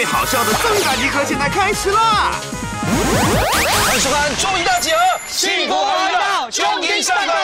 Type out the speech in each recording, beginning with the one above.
最好笑的综艺大集合现在开始啦！ 欢迎收看综艺大集合，幸福欢乐到终于上班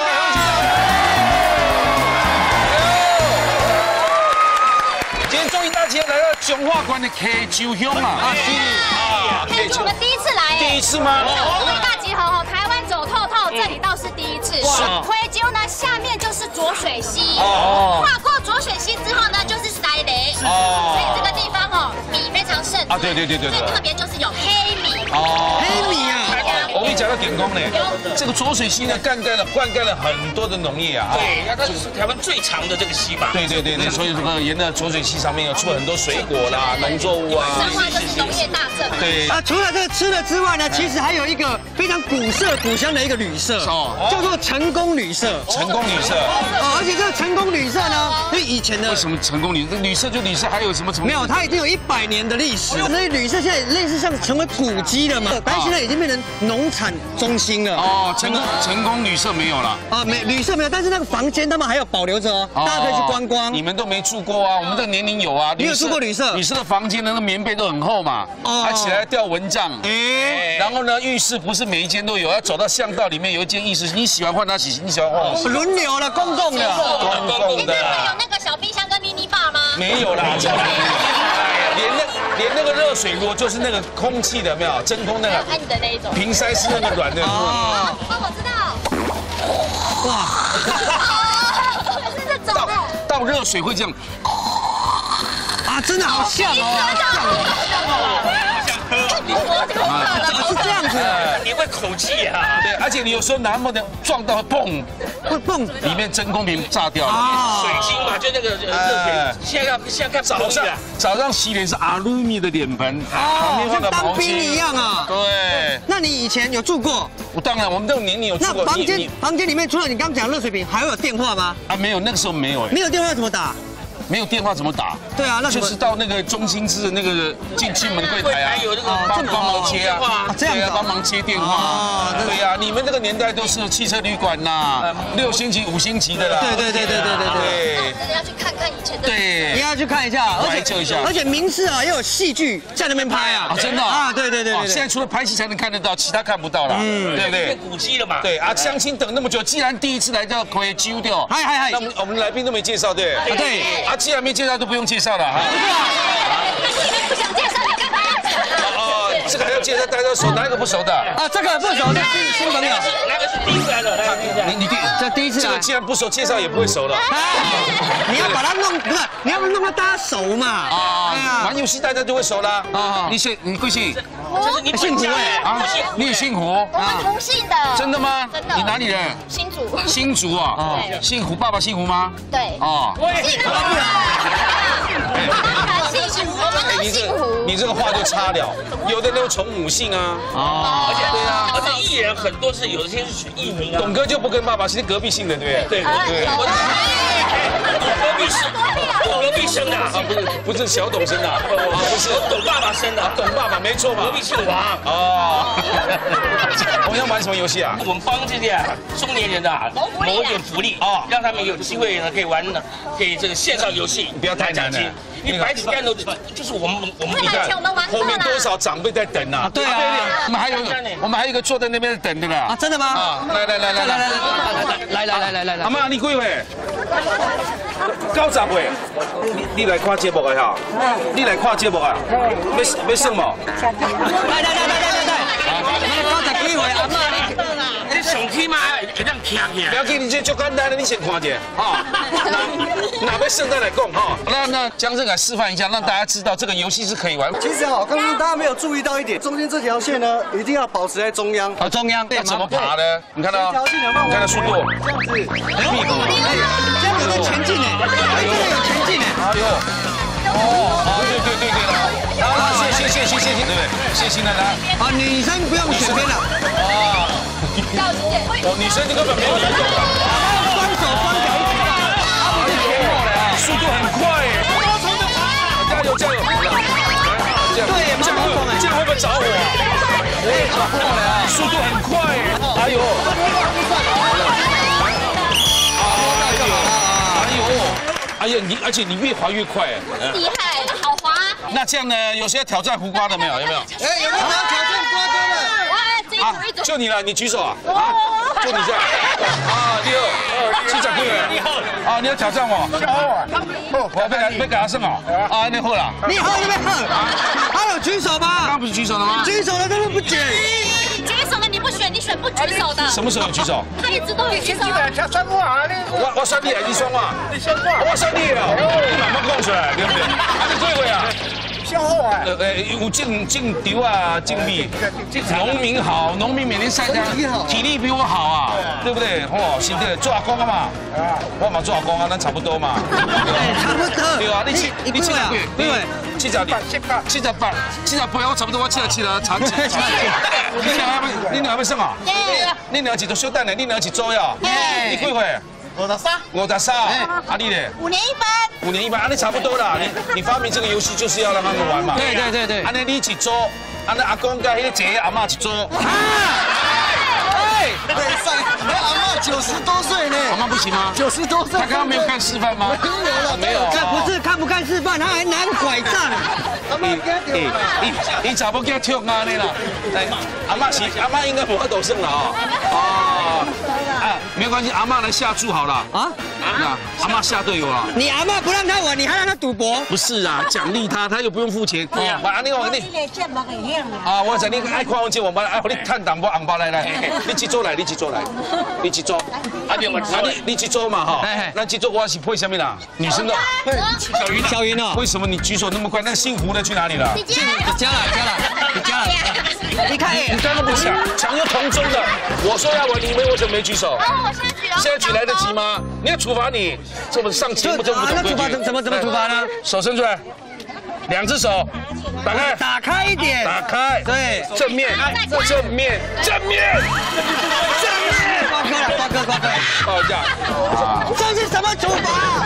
今天综艺大集合来到中华关的溪州乡啊， 这是我们第一次来， 第一次吗？ 综艺大集合哦，台湾走透透，这里倒是第一次。溪州呢，下面就是浊水溪，跨过浊水溪之后呢，就是西雷，所以这个地方哦，米非常盛产。 对，最特别就是有黑米。 黑米啊！我跟你讲到点工呢，这个浊水溪呢，灌溉了很多的农业啊。 对，它是台湾最长的这个溪吧。 对，所以这个沿着浊水溪上面有出了很多水果啦、农作物啊。 彰化就是农业大镇。 对啊，除了这个吃的之外呢，其实还有一个非常古色古香的一个旅社，叫做成功旅社。 成功旅社。 而且这个成功旅社呢，因为以前呢， 为什么成功旅社就旅社还有什么？ 没有，它已经有100年的历史。所以旅社现在类似像成为古迹了嘛，但是现在已经变成农产中心了。 哦，成功旅社没有了。 啊，旅社没有，但是那个房间他们还有保留着哦，大家可以去观光。 你们都没住过啊？我们这个年龄有啊。 你有住过旅社？ 旅社的房间的那个棉被都很厚嘛，它起来吊蚊帐。然后呢，浴室不是每一间都有，要走到巷道里面有一间浴室，你喜欢换他洗，你喜欢换我洗。 轮流了，公共的。 你那边有那个小冰箱跟迷你bar吗？ 没有啦，连那个热水炉就是那个空气的，没有真空那个。 按的那一种。 瓶塞是那个软的。 哦，我知道。哇！是这种。 倒热水会这样。 啊，真的好像哦。是这样子， 你会口气啊？ 对，而且你有时候拿木的撞到会蹦，里面真空瓶炸掉了。 水晶嘛，就那个热水。现在看早上洗脸是阿鲁米的脸盆，旁边放个当兵一样啊。 对。 那你以前有住过？ 我当然，我们这种年龄有住过。 那房间里面除了你刚讲热水瓶，还会有电话吗？ 啊，没有，那个时候没有。 没有电话怎么打？ 没有电话怎么打？ 对啊，那就是到那个中心支的那个进门柜台啊， 有那个帮忙接啊， 这样子帮忙接电话。对呀，你们那个年代都是汽车旅馆呐，6星级、5星级的啦。 对。那我真的要去看看以前的。 对，你要去看一下， 怀旧一下。 而且民视啊也有戏剧在那边拍啊。 真的啊？ 对。 现在除了拍戏才能看得到，其他看不到了。对不对？ 变古迹了嘛。 对啊，相亲等那么久，既然第一次来到溪州掉， 嗨， 那我们来宾都没介绍，对。 对。 啊，既然没介绍，都不用介绍了哈。 不想介绍，你干嘛要讲？ 这个还要介绍，大家都熟，哪一个不熟的？ 啊，这个不熟，这是新朋友。 哪个是第一次来的？ 你第一次。 这个既然不熟，介绍也不会熟了。 你要把它弄，不是，你要弄到大家熟嘛。 啊，玩游戏大家就会熟啦。你贵姓？ 这是你姓胡哎啊，你也姓胡？ 我们同姓的。 真的吗？ 真的。 你哪里人？ 新竹。 新竹啊？姓胡，爸爸姓胡吗？ 对。 哦。 姓胡。爸爸姓胡，我们都姓胡。 你这个话就差了，有的都从母姓啊。 而且对啊，而且艺人很多是有些是取艺名啊。 董哥就不跟爸爸是隔壁姓的，对不对？对。 隔壁生的啊， 不是小董生的，不是董爸爸生的， 董爸爸没错嘛。 隔壁姓王。 哦。我们要玩什么游戏啊？ 我们帮这些中年人啊谋一点福利哦，让他们有机会呢可以玩，可以这个线上游戏， 不要太难了。 因为白纸干都就是我们你看后面多少长辈在等啊？ 对啊， 我们还有一个坐在那边等的啦。 啊，真的吗？ 啊，来，阿妈，你几岁？90岁。你来看节目的哈？你来看节目啊？要算无？ 来，90几岁阿妈你上去嘛，会当听起来。 不要紧，你这就简单了，你先看一下哈。哪位圣诞来讲哈？那江正来示范一下，让大家知道这个游戏是可以玩。 其实哈，刚刚大家没有注意到一点，中间这条线呢，一定要保持在中央。 啊，中央要怎么爬呢？你看到？你看到速度？ 这样子， 屁股，这样有在前进哎，真的有前进哎。 哎呦，对了。好，谢，对不对？谢谢奶奶。 啊，女生不用选边了。 哦，女生这根本没有移动了。 双手双脚一起干， 速度很快耶！加油！这样会不会着火啊？速度很快耶！哎呦！哎呀，而且你越滑越快， 厉害，好滑。 那这样呢，有谁要挑战胡瓜的没有？有没有？ 哎，有没有人要挑战瓜哥的？ 啊，就你了，你举手啊！啊，就你这样。啊，第二，记者贵啊，你要挑战我？我要给他胜哦。啊，那好了。 你喝，你没喝？他有举手吗？ 刚刚不是举手了吗？ 举手了，他们不举。 举手了你不选，你选不举手的。 什么时候有举手？ 他一直都有举手。 我选你还是选我？你选我。我选你哦。你慢慢讲出来，对不对？啊，你几位啊？ 消耗啊！ 有种丢啊，种米，农民好，农民每天晒太阳，体力比我好啊，对不对？哦，是的，做阿公啊嘛，我嘛做阿公啊，咱差不多嘛。 差不多。 对啊，你几岁啊？ 对 78，我差不多我77了，差几？你两要算啊？你两几都小等呢？你两几周呀？你几岁？53。啊你咧？5年一班，啊你差不多啦。你发明这个游戏就是要让他们玩嘛。 对。 啊你一周，啊那阿公跟那个姐阿嬷一周。 对，阿嬷90多岁呢。 阿嬷不行吗 ？90多岁。 他刚刚没有看示范吗？没有。 这不是看不看示范，他还拿个拐杖。 你咋不给他跳啊？你啦，阿嬷应该不会抖胜了啊。没关系，阿嬷来下注好了。阿嬷下队友了。 你阿嬷不让他玩，你还让他赌博？ 不是啊，奖励他，他又不用付钱。对啊，你啊，我知你爱看我节目，爱给你探淡薄红包来，你几周来？你几周？啊，你几周嘛哈？那几周我是配什么啦？女生的。 小云哦。 为什么你举手那么快？那姓胡的去哪里了？ 你加了。你看， 你刚刚不抢又同宗的，我说要玩，你以为我怎么没举手？ 我现在举来得及吗？你要处罚你，这么上节目这么不懂规矩。 那怎么处罚呢？ 手伸出来，2只手， 打开一点， 打开， 对， 正面。 瓜哥， 抱一下。 这是什么处罚？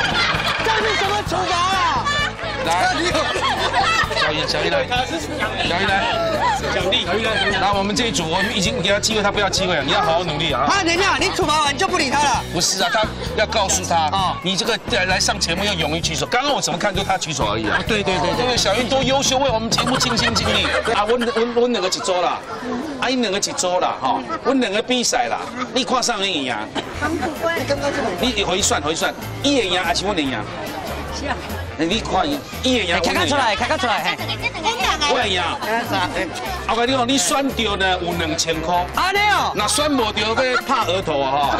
来，小姨来，奖励。那我们这一组，我已经给他机会，他不要机会了，你要好好努力啊。 等一下，你处罚完就不理他了？ 不是啊，他要告诉他你这个来上节目要勇于举手。刚刚我怎么看就他举手而已啊。对，小云多优秀，为我们节目尽心尽力。啊，我两个一组啦，啊，你两个一组啦，哈，我两个比赛啦，你看上赢赢。你回算，伊会赢还是我会赢？你看伊会赢， 开出来， 我会赢。我跟你讲，你选到呢有2000块。 安尼哦。 那选无到要拍额头啊哈。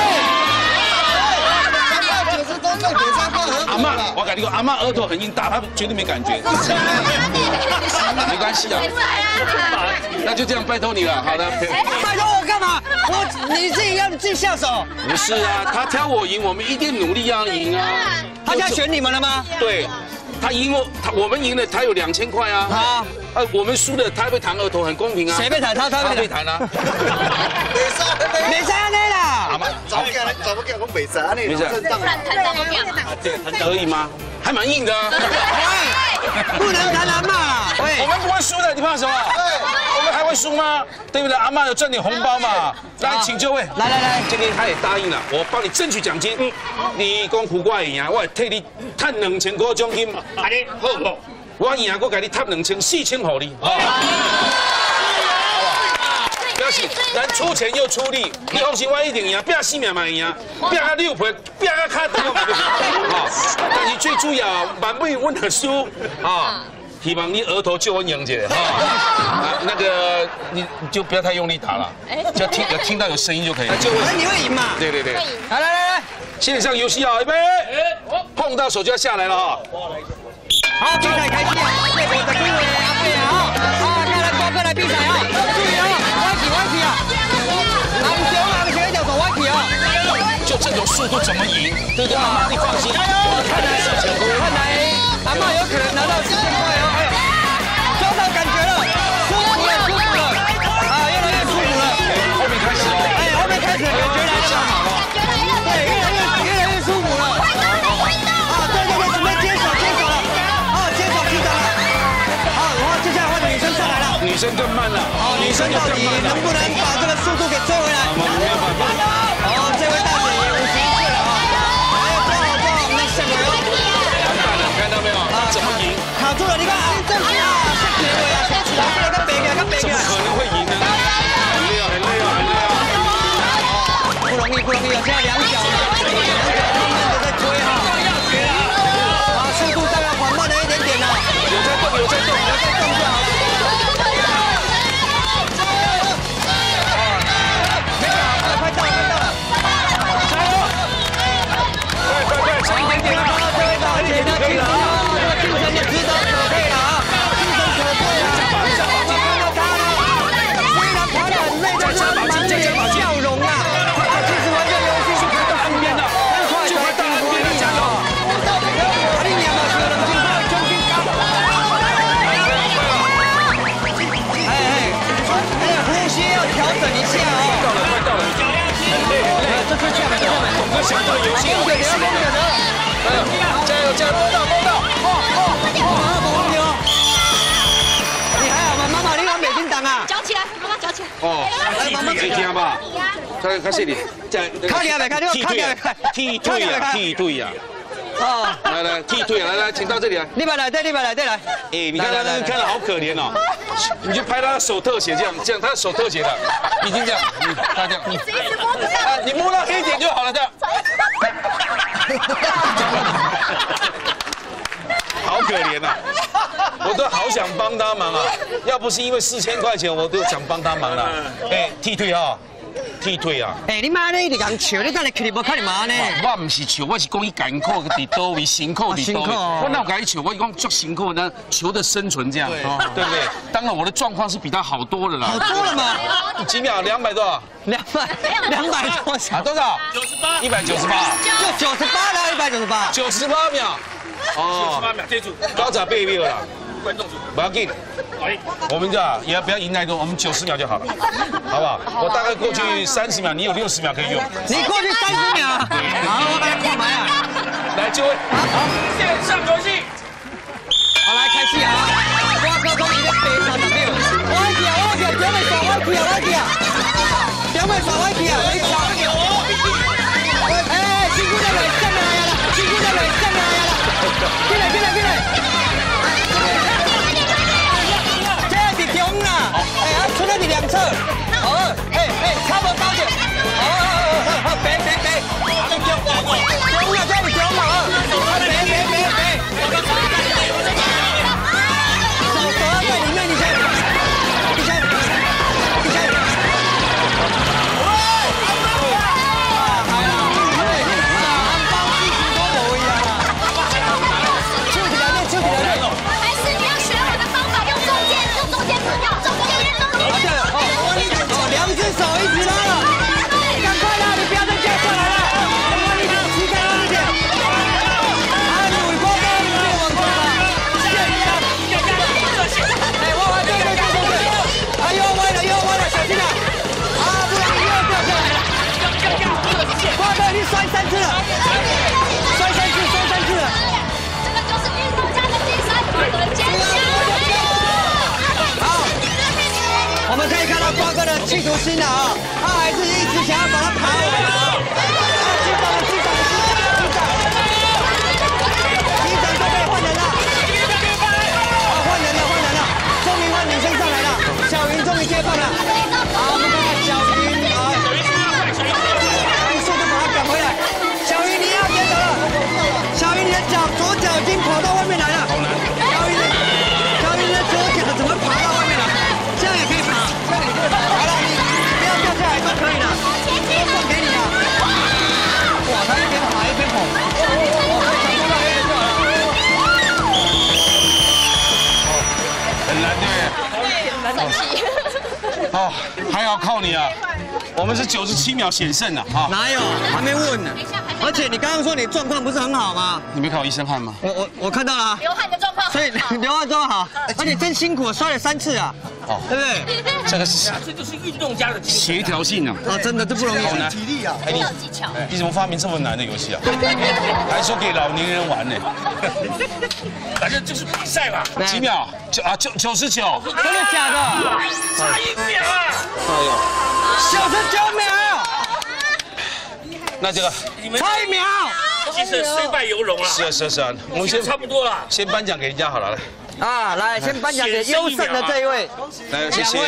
阿嬷，我跟你讲，阿嬷额头很硬，打她绝对没感觉。没关系啊。那就这样，拜托你了。好的。 拜托我干嘛？你自己下手。 不是啊，他挑我赢，我们一定努力要赢啊。 他现在选你们了吗？ 对，他赢我们赢了，他有2000块啊。我们输了，他被弹额头，很公平啊。 谁被弹？他被弹啊。 没杀那啦。 阿妈，怎么讲？我没杀你。 没事。可以吗？还蛮硬的啊。 不能弹阿妈。 我们不会输的，你怕什么？我们还会输吗？对不对？阿嬷有赚点红包嘛。来，请就位。 来， 今天他也答应了，我帮你争取奖金。你讲胡瓜赢，我会替你赚2000块奖金。好，我赢，我给你赚2000、4000给你。不要紧，咱出钱又出力，你放心，我一定赢，拼死命嘛赢，拼到6倍，拼到卡底我嘛不行。但是最主要，万不我能输啊！希望你额头就我赢姐哈。那个你就不要太用力打了，就听到有声音就可以了。 你会赢嘛？ 对。 来， 线上游戏啊，预备，碰到手就要下来了哈。 好，比赛开始啊！我的机会阿贝啊！看来瓜哥来比赛啊！注意啊，歪起啊！昂球一条手歪起啊！ 就这种速度怎么赢？对不对？阿妈你放心，看来阿嬷有可能拿到4000块哦！抓到感觉了，舒服了，啊，越来越舒服了。 后面开始哦， 后面开始感觉来了，对，越来越舒服了。啊，对，准备接手了，接手击掌了。好，然后接下来换女生上来了。 女生更慢了。好， 女生到底能不能把这个速度给追回来？ 没有办法。 好，这位大姐也51岁了啊。不好，没想过。 看到没有？怎么赢？ 卡咬住了，你看啊，这是啊，下起来啊，下起来，这个背起来，背起来。 怎么可能会赢呢？很累啊，很累啊，很累啊！ 不容易，不容易啊！现在两脚了，慢慢的在追哈。啊，速度当然缓慢了一点点啦。 有在动，有在动，有在动就好了。 快到了，快到了！ 加油！快，差一点点了。 最后一道，而且呢，可以了啊，这个精神也值得可佩了啊，精神可贵啊！看到他了，虽然爬得很累，但是满脸笑容啊，他其实玩这游戏是很到岸边的，很快就会到岸边了，加油！你两个可能就会重新高。呼吸要调整一下啊！ 快到了，很累很累， 这是下面，这下面， 我们想这个游戏好累死了。加油加油，摸到！ 你还好吗？妈妈，你往北京挡啊！ 搅起来，妈妈搅起来。 哦，你听吧，开始你， 卡起来，卡起来， 踢腿呀！ 哦， 来，踢腿，来，请到这里来。 你把来，对来。 哎，你看他看得好可怜哦，你就拍他的手特写，这样，他的手特写的，已经这样，他这样， 一直摸不到。 你摸到黑点就好了，这样。好可怜呐，我都好想帮他忙啊！要不是因为4000块钱，我都想帮他忙了。哎，踢腿啊！ 哎，你妈呢？一直讲笑，你等下去你无看你妈呢？ 我不是笑，我是讲伊艰苦伫倒位，辛苦伫倒位。我哪有跟他笑？我讲足辛苦呢，求的生存这样，对不对？当然我的状况是比他好多了啦。 好多了吗？ 几秒？200多少 ？200多少？ 多少 98，198， 就98了，198。 98秒。 哦，98秒，记住， 高早8秒啦。 观众组， 不要紧，我们这也不要赢太多，我们90秒就好了，好不好？我大概过去30秒，你有60秒可以用。 你过去30秒。好，我来干嘛呀？ 来，就位，好， 线上游戏。 好，来开戏啊！我哥讲伊咧白30秒，我去啊，表妹耍我去啊，表妹耍我去啊，你耍。哎，辛苦在尾上来啦，辛苦在尾上来啦，进来。出来你2侧，差不多高点，别，中了这里中了，别，手在里面，你先， 还是你要学我的方法，用中间跳， 2只手一直拉了，赶快啦！你不要再掉下来了，你膝盖拉一点。尾巴往前吧，对，又歪了，小心啊！不然你又掉下来了。瓜哥，你摔3次了，摔3次了。 这个就是运动家的精神，坚强。 我们可以看到瓜哥的企图心了啊，他还是一直想要把它爬回来啊！击掌，都可以换人了，换人了，终于换女生上来了，小云终于接棒了。好，我们看看小云啊，速度把他赶回来。小云你要接手了，小云你的左脚已经跑到外面来了。小云的左脚怎么爬到外面了？这样也可以爬。好了，你不要掉下来都可以了，送给你了。哇，他一边爬一边跑，想做到黑人就好了。 很难对。 生气。 哦，还好靠你啊！我们是97秒险胜啊！啊， 哪有？还没问呢。而且你刚刚说你状况不是很好吗？ 你没看我一身汗吗？ 我看到了。 流汗的状况所以流汗状况好，而且真辛苦，摔了3次啊。哦，对不对？ 这个是这就是运动家的协调性啊！ 啊，真的这不容易， 好难。 体力啊！ 没有技巧。 你怎么发明这么难的游戏啊？还说给老年人玩呢？ 反正就是比赛嘛。 几秒？99。 真的假的？ 差1秒啊！ 哎呦 ，99秒。 那这个差1秒。 其实虽败犹荣啊。 是啊，我们先差不多了。 先颁奖给人家好了，来。 啊，来，先颁奖给优胜的这一位， 来，谢谢。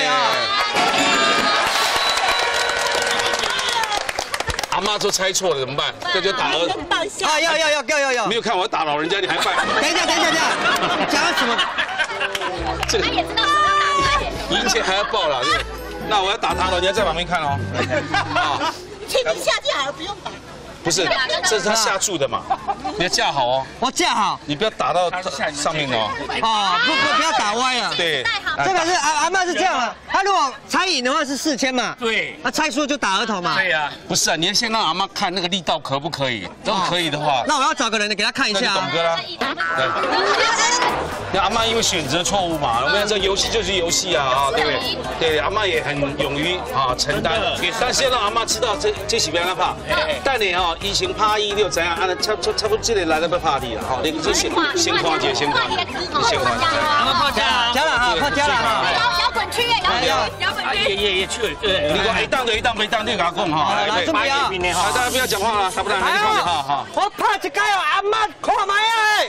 阿妈都猜错了怎么办？这就打了。 啊，要。 没有看我打老人家，你还拜？ 等一下，讲什么？ 这个他也知道什么打牌。 赢钱还要报了，对。那我要打他了，你要在旁边看哦。啊， 请你下架好了，不用打。 不是，这是他下注的嘛，你要架好哦。 我架好， 你不要打到上面哦。 哦，不要打歪了。 对， 这个是阿嬷是这样啊，他如果猜赢的话是4000嘛， 对， 那猜输就打额头嘛。 对呀， 不是啊，你要先让阿妈看那个力道可不可以，如果可以的话， 那我要找个人给他看一下。 董哥啦。对。那阿妈因为选择错误嘛，我们这游戏就是游戏啊，对不对？对，阿妈也很勇于承担，但先让阿妈知道这是不要怕。但你以前拍伊就怎样，差不多这个来了要拍你了，你就先看一下，先看一下。 泡加了哈，泡加了哈。 摇滚区，摇滚区。 也去了，对。 你讲一档对一档，没档对，给他讲哈。 来，准备啊！ 大家不要讲话了，差不多，你看哈哈。 我拍一个哦，阿妈看麦哎。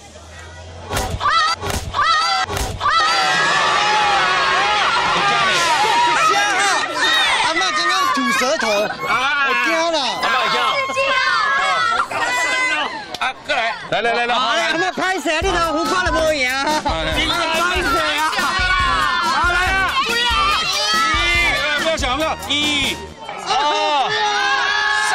阿妈刚刚吐舌头，我惊了。 阿妈惊。啊，过来，来。 阿妈拍谁？你头胡瓜都无赢。拍谁啊？好来啊！ 不要想，不要1、2、3。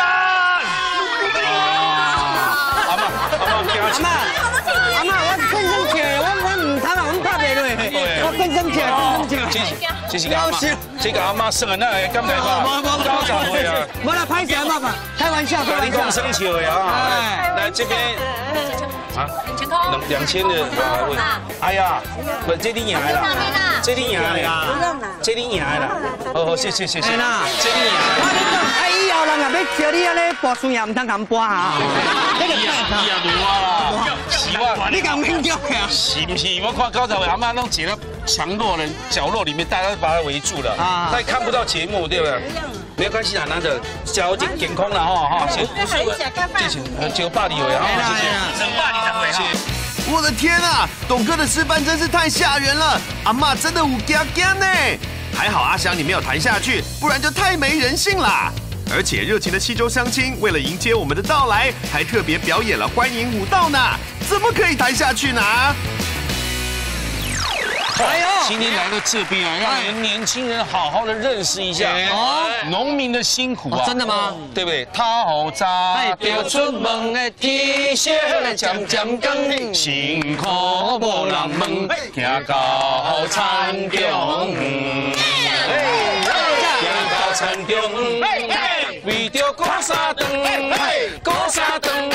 阿妈，我更生气，我唔通啊，我拍袂落，我更生气。 这是个阿妈生的，那会敢来吧？高长会啊！ 我来拍谁爸爸？开玩笑， 你讲生气的啊！来这边啊，2000的问，哎呀，不，这你赢了，这你赢了，这你赢了，好，谢谢，这你赢了。 哎，以后人若要叫你安尼播孙也唔通咁播哈。 你也无啊，希望你咁勉强呀？ 是不是？我看高长伟阿妈弄挤到强弱人角落里面，大家都把他围住了，他也看不到节目，对不对？没关系啊，难得脚健康了哈，谢谢，就霸凌伟啊，谢谢， 整霸凌才会哈。 我的天啊，董哥的示范真是太吓人了，阿嬷真的有惊惊呢。还好阿翔你没有谈下去，不然就太没人性啦。而且热情的西周乡亲为了迎接我们的到来，还特别表演了欢迎舞蹈呢，怎么可以谈下去呢？ 哎呦，今天来到这边啊，让你们年轻人好好的认识一下农民的辛苦啊！ 真的吗？ 对不对？讨早要出门的天色渐渐光，辛苦无人问，行到田中，行到田中，为着过三顿，过三顿，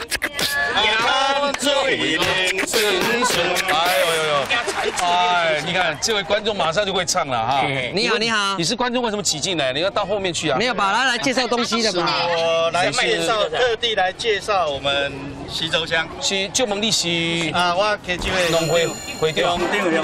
饮醉人顺顺。哎呦！哎，你看这位观众马上就会唱了哈！ 你好，你好， 你是观众为什么挤进来？你要到后面去啊？ 没有吧？来介绍东西的吧？ 我来介绍，特地来介绍我们西周乡。 是旧蒙利是啊，我开这位农会长。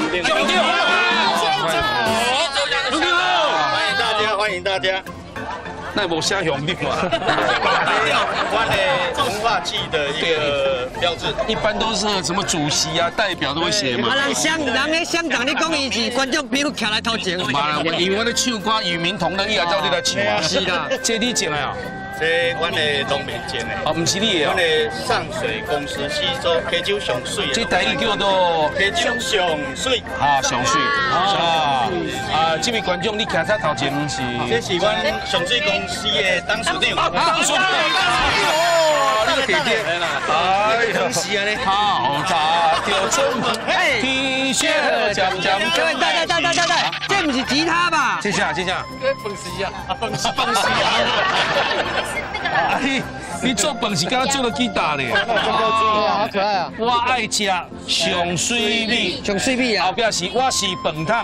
欢迎大家。 那无写乡长嘛？ 没有，我的文化祭的一个标志。 一般都是什么主席啊、代表都会写嘛。 人的乡长，你讲伊是观众朋友徛来头前。 妈啦，因为我咧唱歌与民同乐，伊也照你来唱啊。 是啦， 这你种的啊？ 这阮的农民种的。 哦，不是你的阮的上水公司西周溪州上水。 这台语叫做溪州上水。 啊，上水啊！这位观众你徛在头前是？ 这是阮上水公司的董事长。 董事长。哦，你个弟弟。哎呦，是啊咧。好早就出门，天色渐渐对，这不是吉他吧？ 接下。 蹦西啊，蹦西啊！你做饭是刚刚做了吉他的， 好可爱啊！ 我爱吃上水米， 啊！ 后边是我是饭桶，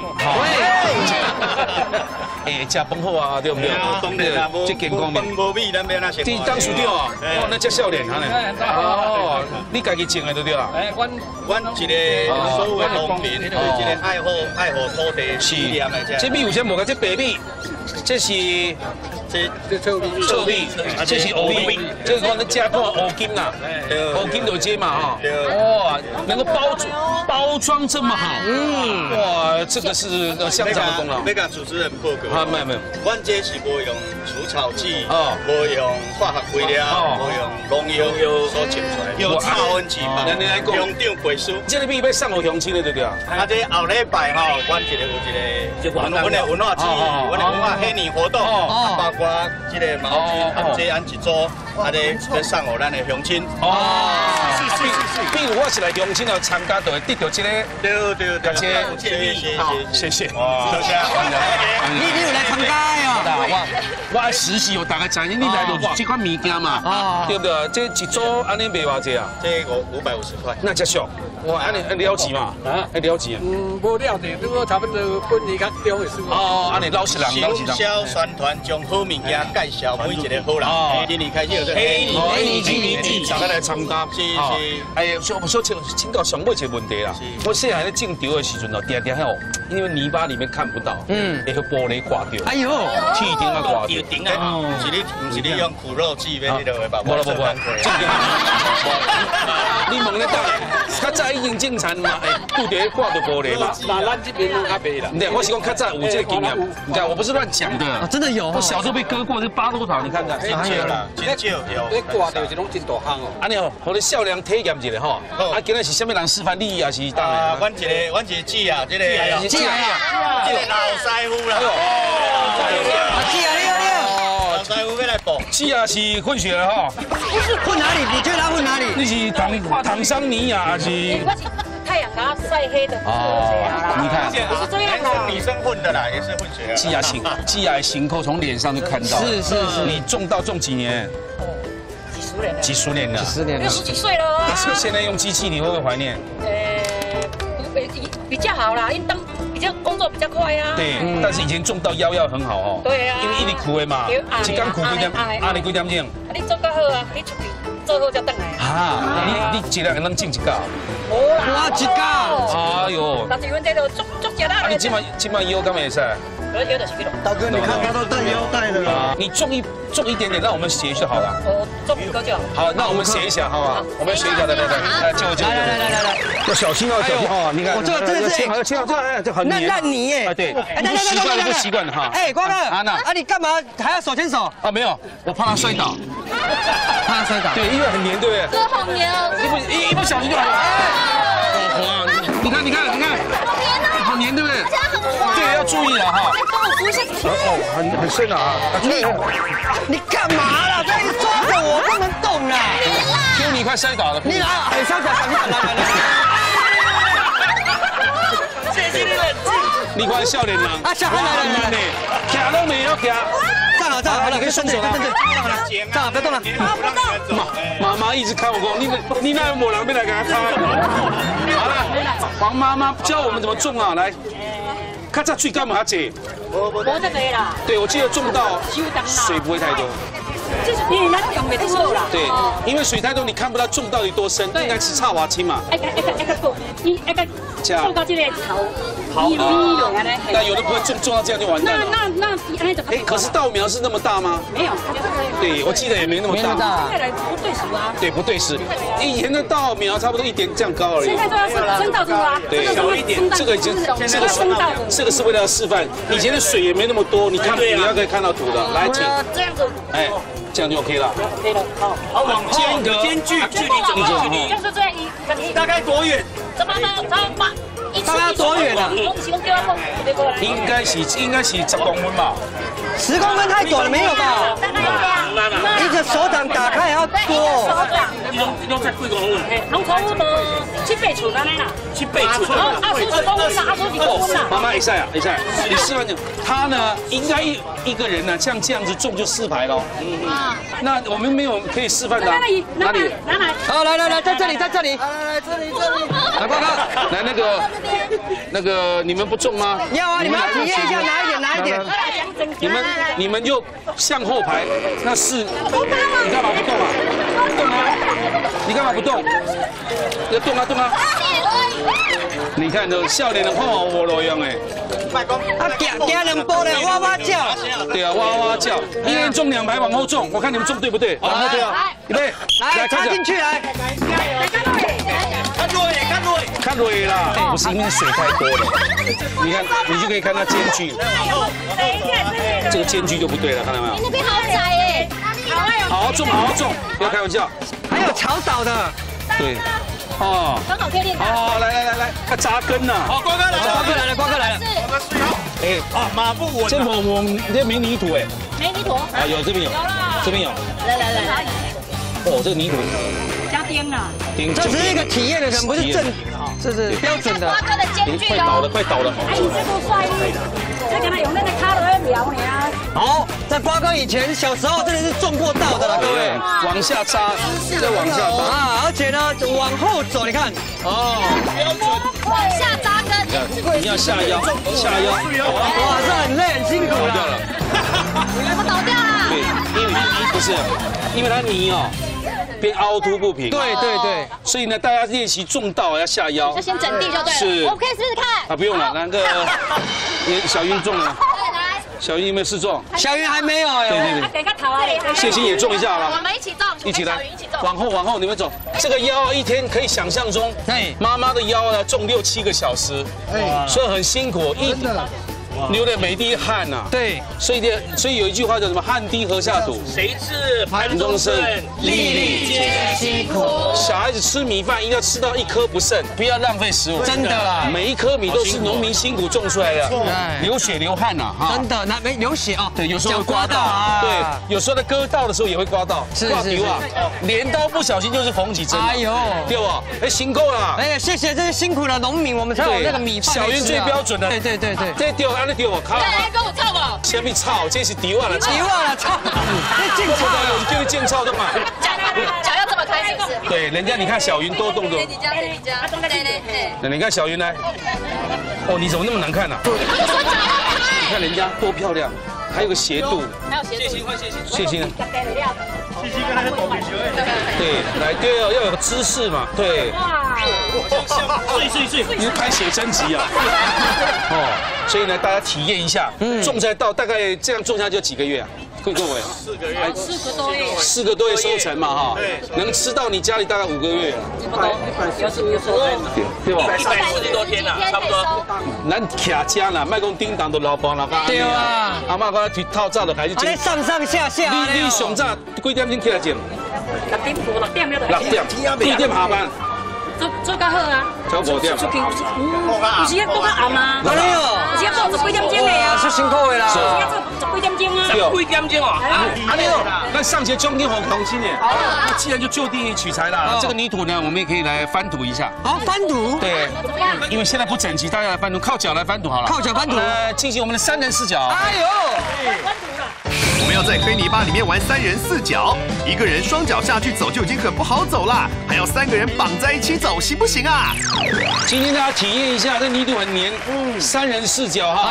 哎，吃饭好啊，对不对？这健康面。 无米，咱要哪食？ 这当属对哦，哦，那叫少年哈呢。哦，你家己种的对了。 哎，阮一个所有的农民，一个爱护土地、理念的。 这米有些无个，这白米，这是这臭米，这是乌米，这个我们加过乌金啦，乌金就这嘛哈。哇，能够包装这么好，哇，这个是乡长的功劳。 要甲主持人报告。 啊，没有， 阮这是无用除草剂，无用化学肥料，无用农药所种出来，有100%乡长背书。 这个米要送给乡亲的对不对？ 啊，这后礼拜吼，阮有一个阮的文化节，阮的文化黑年活动，包括这个毛巾，这按一组，要送给咱的乡亲。 比如我是来乡亲要参加，就会得到这个。对，感谢，谢谢。 多谢。 你有来参加哟？ 我爱实习，我大概知影你来就这款物件嘛，对不对？这一组安尼卖偌济啊？ 这550块。 那真俗。哇，安尼了钱嘛？啊，了钱啊？ 无了钱，不过差不多本年较中的事。 安尼老实人， 行销宣传将好物件介绍每一个好人。今年开始有这黑年，大家来参加。是。哎，我说请教上尾一个问题啦。我细汉咧种稻的时阵哦，定遐因为泥巴里面看不到，会去玻璃刮掉。哎呦，铁钉啊刮掉。 钉啊！不是你用苦肉计要迄落的吧？ 无，你问咧当，较早已经种田嘛，拄着挂到玻璃嘛。 那咱这边较袂啦。 对，我是讲较早有这个经验，你看我不是乱讲的， 真的有。 我小时候被割过，是8多条，你看看。 真少啦，真少有。 你挂到是拢真大项哦。 安尼哦，互你少量体验一下吼。啊，今日是啥物人示范？你也是当的。 阮一个姊啊，这个老师傅啦。老师傅要来报。 姊啊是混血的哈。 不是混哪里？你觉得他混哪里？ 你是坦桑尼亚还是？ 太阳把它晒黑的。 你看， 是这样的。女生混的啦，也是混血。 姊啊型扣从脸上就看到。 是。 你种几年？几十年了。 60几岁了啊。 现在用机器，你会不会怀念？ 比较好啦，因为比较工作比较快啊。 对，但是以前种到腰很好哦。 对啊。 因为一直苦的嘛，一刚苦几点？你几点钟？ 你做较好啊，你出去做好才回来。 啊，你一日能种一架？ 哇，一架！ 哎呦。 但是阮这都足食啦。 你今晚腰敢会使？ 大哥，你看他都戴腰带的啦。 你种一点点，让我们写就好了。 种5个就好。 好，那我们写一下，好不好？我们写一下，来，就。来，要小心哦，小心哦！你看， 我这真的是， 这很黏。 烂泥耶！ 对，不习惯哈。 哎，瓜哥，你干嘛还要手牵手？ 啊，没有，我怕他摔倒。对，因为很黏，对不对？ 这好黏哦！ 一不小心就好了。哇，你看，好黏，对不对？对，要注意了哈。 帮我扶一下。 很深啊！ 你干嘛啦？不要抓着我，不能动啦！ 就你快摔倒了。 你来，很伤脚，来。 谢谢你冷静。 你快笑脸郎。 小孩来， 卡都没有卡。 站好， 你可以松手了。 站好，不要动了。 妈妈一直看我讲，你那有某人别来给他看。好了，黄妈妈教我们怎么种啊，来。看这水干嘛姐？ 我这个啦。 对，我记得种到水不会太多。 就是你那用没错啦。 对，因为水太多，你看不到种到底多深，应该是插瓦青嘛。 种到这个头。 那有的不会种到这样就完蛋了。 那可是稻苗是那么大吗？ 没有。 对，我记得也没那么大。 不对时啊。 对，不对时。以前的稻苗差不多1点这样高而已。 现在都要升稻子啊。 对，小一点。这个已经这个是为了要示范。以前的水也没那么多，你看你要可以看到土的。来，请。 这样子。 哎，这样就 OK 了。 OK 了，好。 往间隔距离怎么距离？ 就是这样大概多远？ 怎么大概多远啊？ 应该是10公分吧。 10公分太短了，没有吧？你的手掌打开还要多。 你都在几公分？ 农村都7倍寸安尼啦，7倍寸。20公分啦，20几公分啦。 妈妈，会使啊，会使。你示范讲，他呢应该一个人呢，像这样子种就4排喽。那我们没有可以示范的。哪里？ 好，来，在这里。来，这里。 来，报告。来，那个，你们不种吗？ 要啊，你们体验一下，拿一点。 你们就向后排，那是你干嘛不动啊？动啊！你干嘛不动？要动啊！ 你看这少年的看我路用诶。 啊，行两步嘞，哇哇叫。 对啊，哇哇叫。一人中2排，往后中，我看你们中对不对？往后对啊。对， 来插进去来。 看蕊啦，不是因为水太多了。你看，你就可以看它间距。这个间距就不对了，看到没有？ 那边好窄哎。 好好中，好好中，不要开玩笑。 还有桥倒的。 对。哦。 刚好可以练到。 好，来，它扎根呐。好，瓜哥来了。 瓜哥水好。哎啊，马不稳。 这我这没泥土哎。 没泥土。 啊，有这边有。这边有。 来。 哦，这个泥土。 加钉啊。 这只是一个体验的人，不是正，这是标准的。 瓜哥的间距哦。 快倒了。 哎，你这个帅力，这个呢用那个卡罗聊呢。 好，在瓜哥以前小时候真的是中过道的了，各位。 往下扎，再往下扎啊，而且呢往后走，你看。哦。 往下扎根。 你要下腰。 哇，这很累，很辛苦了。 我倒掉了。 对，因为不是，因为它泥哦。边凹凸不平， 对， 所以呢，大家练习重道要下腰， 就先整地就对了。 是， 我可以试试看。 啊，不用了，那个小云中了，小云有没有试中？ 小云还没有哎。 对，谢欣也中一下了， 我们一起中， 一起来，往后，你们走。这个腰一天可以想象中，妈妈的腰呢重6、7个小时，所以很辛苦，流了每滴汗呐。 对， 所以有一句话叫什么？汗滴禾下土。 谁知盘中餐，粒粒皆辛苦。 小孩子吃米饭一定要吃到1颗不剩，不要浪费食物。 真的啦， 每一颗米都是农民辛苦种出来的，流血流汗呐。 真的，那没流血哦。 对，有时候会刮到。对，有时候在割稻的时候也会刮到。刮丢啊，镰刀不小心就是缝几针。哎呦，对吧？哎，辛苦了。 哎，谢谢这些辛苦的农民，我们才有那个米饭。 小云最标准的。 对。 这丢，安尼丢我靠。 来跟我操吧。 前面操，这是丢啊了， 操。这劲操， 我叫你劲操的嘛。 脚要这么开是不是？ 对，人家你看小云多动作。你看小云来。哦，你怎么那么难看呢？你看人家多漂亮，还有个斜度。 还有斜度。 谢欣。跟那个抖皮球对，来对哦，要有个姿势嘛，对。碎，你是拍写真集啊？哦，所以呢，大家体验一下，种菜到大概这样种下就几个月啊？各位 ，4个月 ，4个多月收成嘛哈，能吃到你家里大概5个月。对吧 ？140多天了，差不多。 咱徛家啦，卖讲叮当都老爸。 对啊。 阿妈讲去透早就开始种。 上下。 你上早几点钟起来种 6点 ？6点下班。 做较好啊。 超5点。 有时要做较暗啊。 哎呦， 有时要做10几点钟的啊。 是辛苦的啦。 有时要做10几点钟啊。 10几点钟啊？ 阿六，那上节中天红同青年，那既然就就地取材了，这个泥土呢，我们也可以来翻土一下。 好，翻土。 对，因为现在不整齐，大家来翻土，靠脚来翻土好了。 靠脚翻土。 进行我们的3人4脚。 哎呦， 我们要在黑泥巴里面玩3人4脚，一个人双脚下去走就已经很不好走了，还要3个人绑在一起走，行不行啊？ 今天大家体验一下，这泥土很黏，3人4脚哈。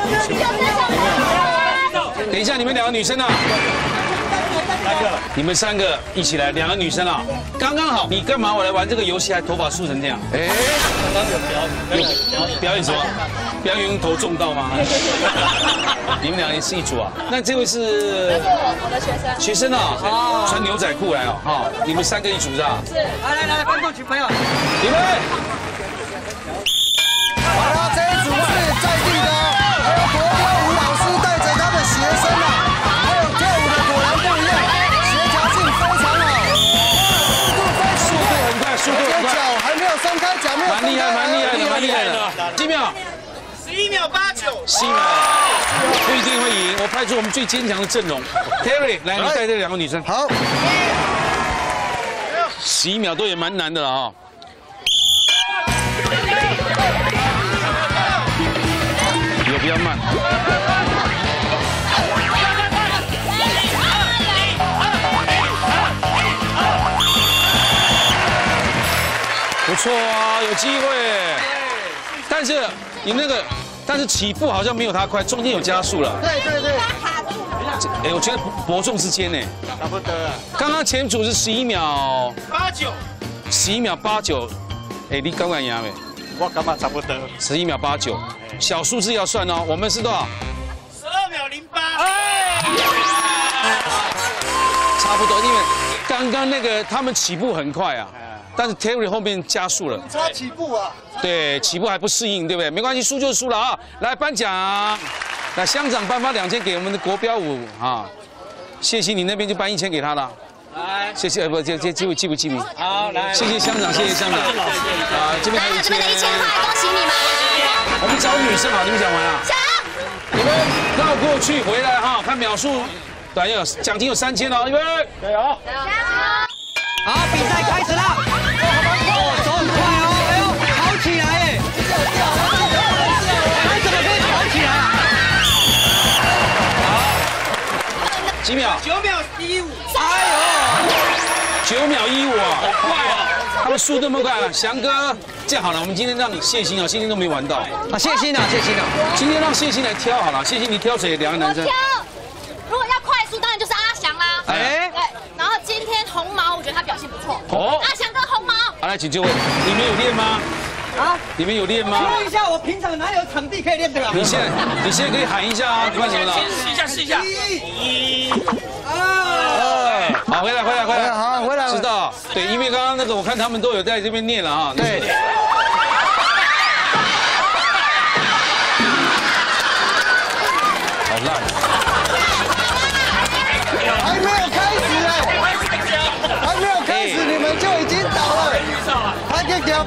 等一下，你们2个女生啊，你们3个一起来，2个女生啊，刚刚好。你干嘛我来玩这个游戏，还头发梳成这样？哎，表演什么？表演用头中到吗？你们2个也是一组啊？那这位是？ 我的学生啊，穿牛仔裤来哦，哈，你们3个一组是吧？ 是。来，观众群朋友， 你们。 好了，这一组是在地的，还有国标舞老师带着他的学生啊，还有跳舞的果然不一样，协调性非常好，速度很快，脚还没有松开，脚没有松开， 蛮厉害的，几秒 ？11秒89。 11秒，不一定会赢，我派出我们最坚强的阵容。Terry， 来，你带这2个女生。 好。 11秒多也蛮难的了哈。有比较慢。不错啊，有机会。但是你那个，但是起步好像没有他快，中间有加速了。 对。 哎，我觉得伯仲之间呢， 差不多。 刚刚前组是11秒 89， 11秒89。哎，你敢不敢赢没？ 我感觉差不多。 11秒89，小数字要算哦。我们是多少 ？12秒08。 差不多，因为刚刚那个他们起步很快啊，但是 Terry 后面加速了。 差起步啊。对， 起步还不适应，对不对？没关系，输就输了啊。来颁奖，来乡长颁发2000给我们的国标舞啊。谢谢你那边就颁1000给他了。来，谢谢，不，这记不记名？好，来，谢谢乡长，谢谢乡长。啊，这边还有1000。这边的1000块，恭喜你们。我们找女生好，你们想玩啊？想。你们绕过去回来哈，看秒数。短有奖金有3000哦，预备，加油！加油！ 好，比赛开始了。哦，走很快哦，哎呦，跑起来哎！哎，怎么可以跑起来啊？ 好，几秒 ？9秒15。哎呦，9 秒15啊，好快啊！他们速度那么快啊，翔哥，这样好了，我们今天让你谢欣啊，谢欣都没玩到啊，谢欣啊，谢欣啊， 今天让谢欣来挑好了，谢欣你挑谁？2个男生。 如果要快速，当然就是阿翔啦。哎，对。然后今天红毛，我觉得他表现不错。哦，阿翔跟红毛。 好，来，请就位，你们有练吗？啊，你们有练吗？ 请问一下，我平常哪有场地可以练的啊？ 你现在可以喊一下啊，你干什么呢？ 试一下。 1、 2，好，回来。 好，回来。 知道，对，因为刚刚那个我看他们都有在这边练了啊。 对。 好烂。 还没有开始哎，还没有开始你们就已经倒了，拍个屌，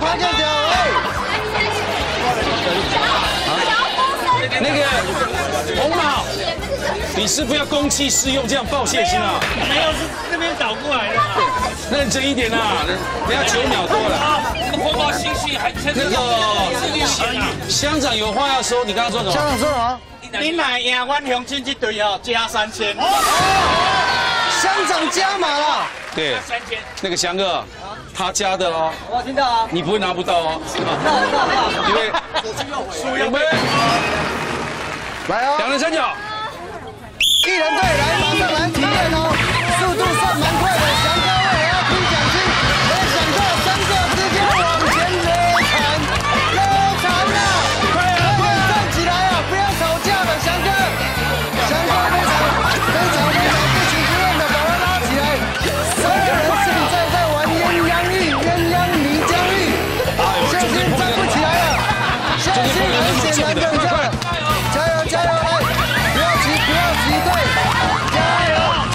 那个红毛，你是不要公器私用这样报谢欣啊？ 没有，是这边倒过来的。 认真一点啊，人家9秒多了。 红毛心虚还那个乡长有话要说，你刚刚说什么？ 乡长说什么？ 你哪赢阮乡亲这队哦，加3000。 乡长加码了。 对，那个翔哥，他加的哦。 我听到啊。 你不会拿不到哦，是吧？因为我们来哦，2人3角，1人队来，马上来体验哦，速度算蛮快的，翔哥为了要拼奖金，没想到3个直接往前勒惨了，快点站起来啊，不要吵架了，翔哥非常不情不愿的把他拉起来，3个人现在在玩鸳鸯泥浆浴，现在站不起来了，现在很显然的加油，来，不要急，对，加油！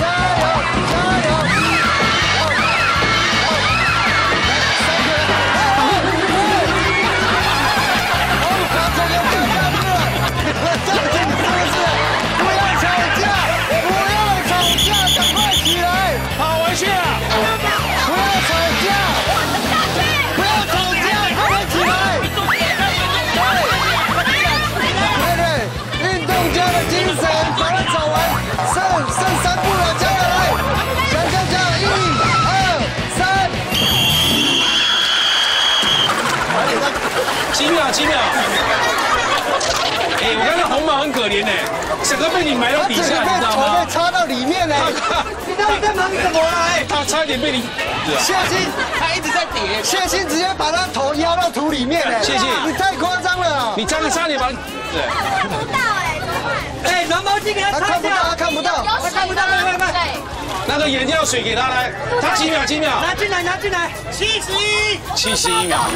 几秒？哎，我看到红毛很可怜呢，整个被你埋到底下，你知道吗？ 被插到里面呢。你到底在忙什么啊？ 他差一点被你。 谢欣， 他一直在叠。 谢欣直接把他头压到土里面呢。 谢欣， 你太夸张了。 你差点把。 对。看不到哎，怎么办？ 哎，拿毛巾给他擦掉。 他看不到。 快！对。 那个眼药水给他来，他几秒？ 拿进来 ，71秒。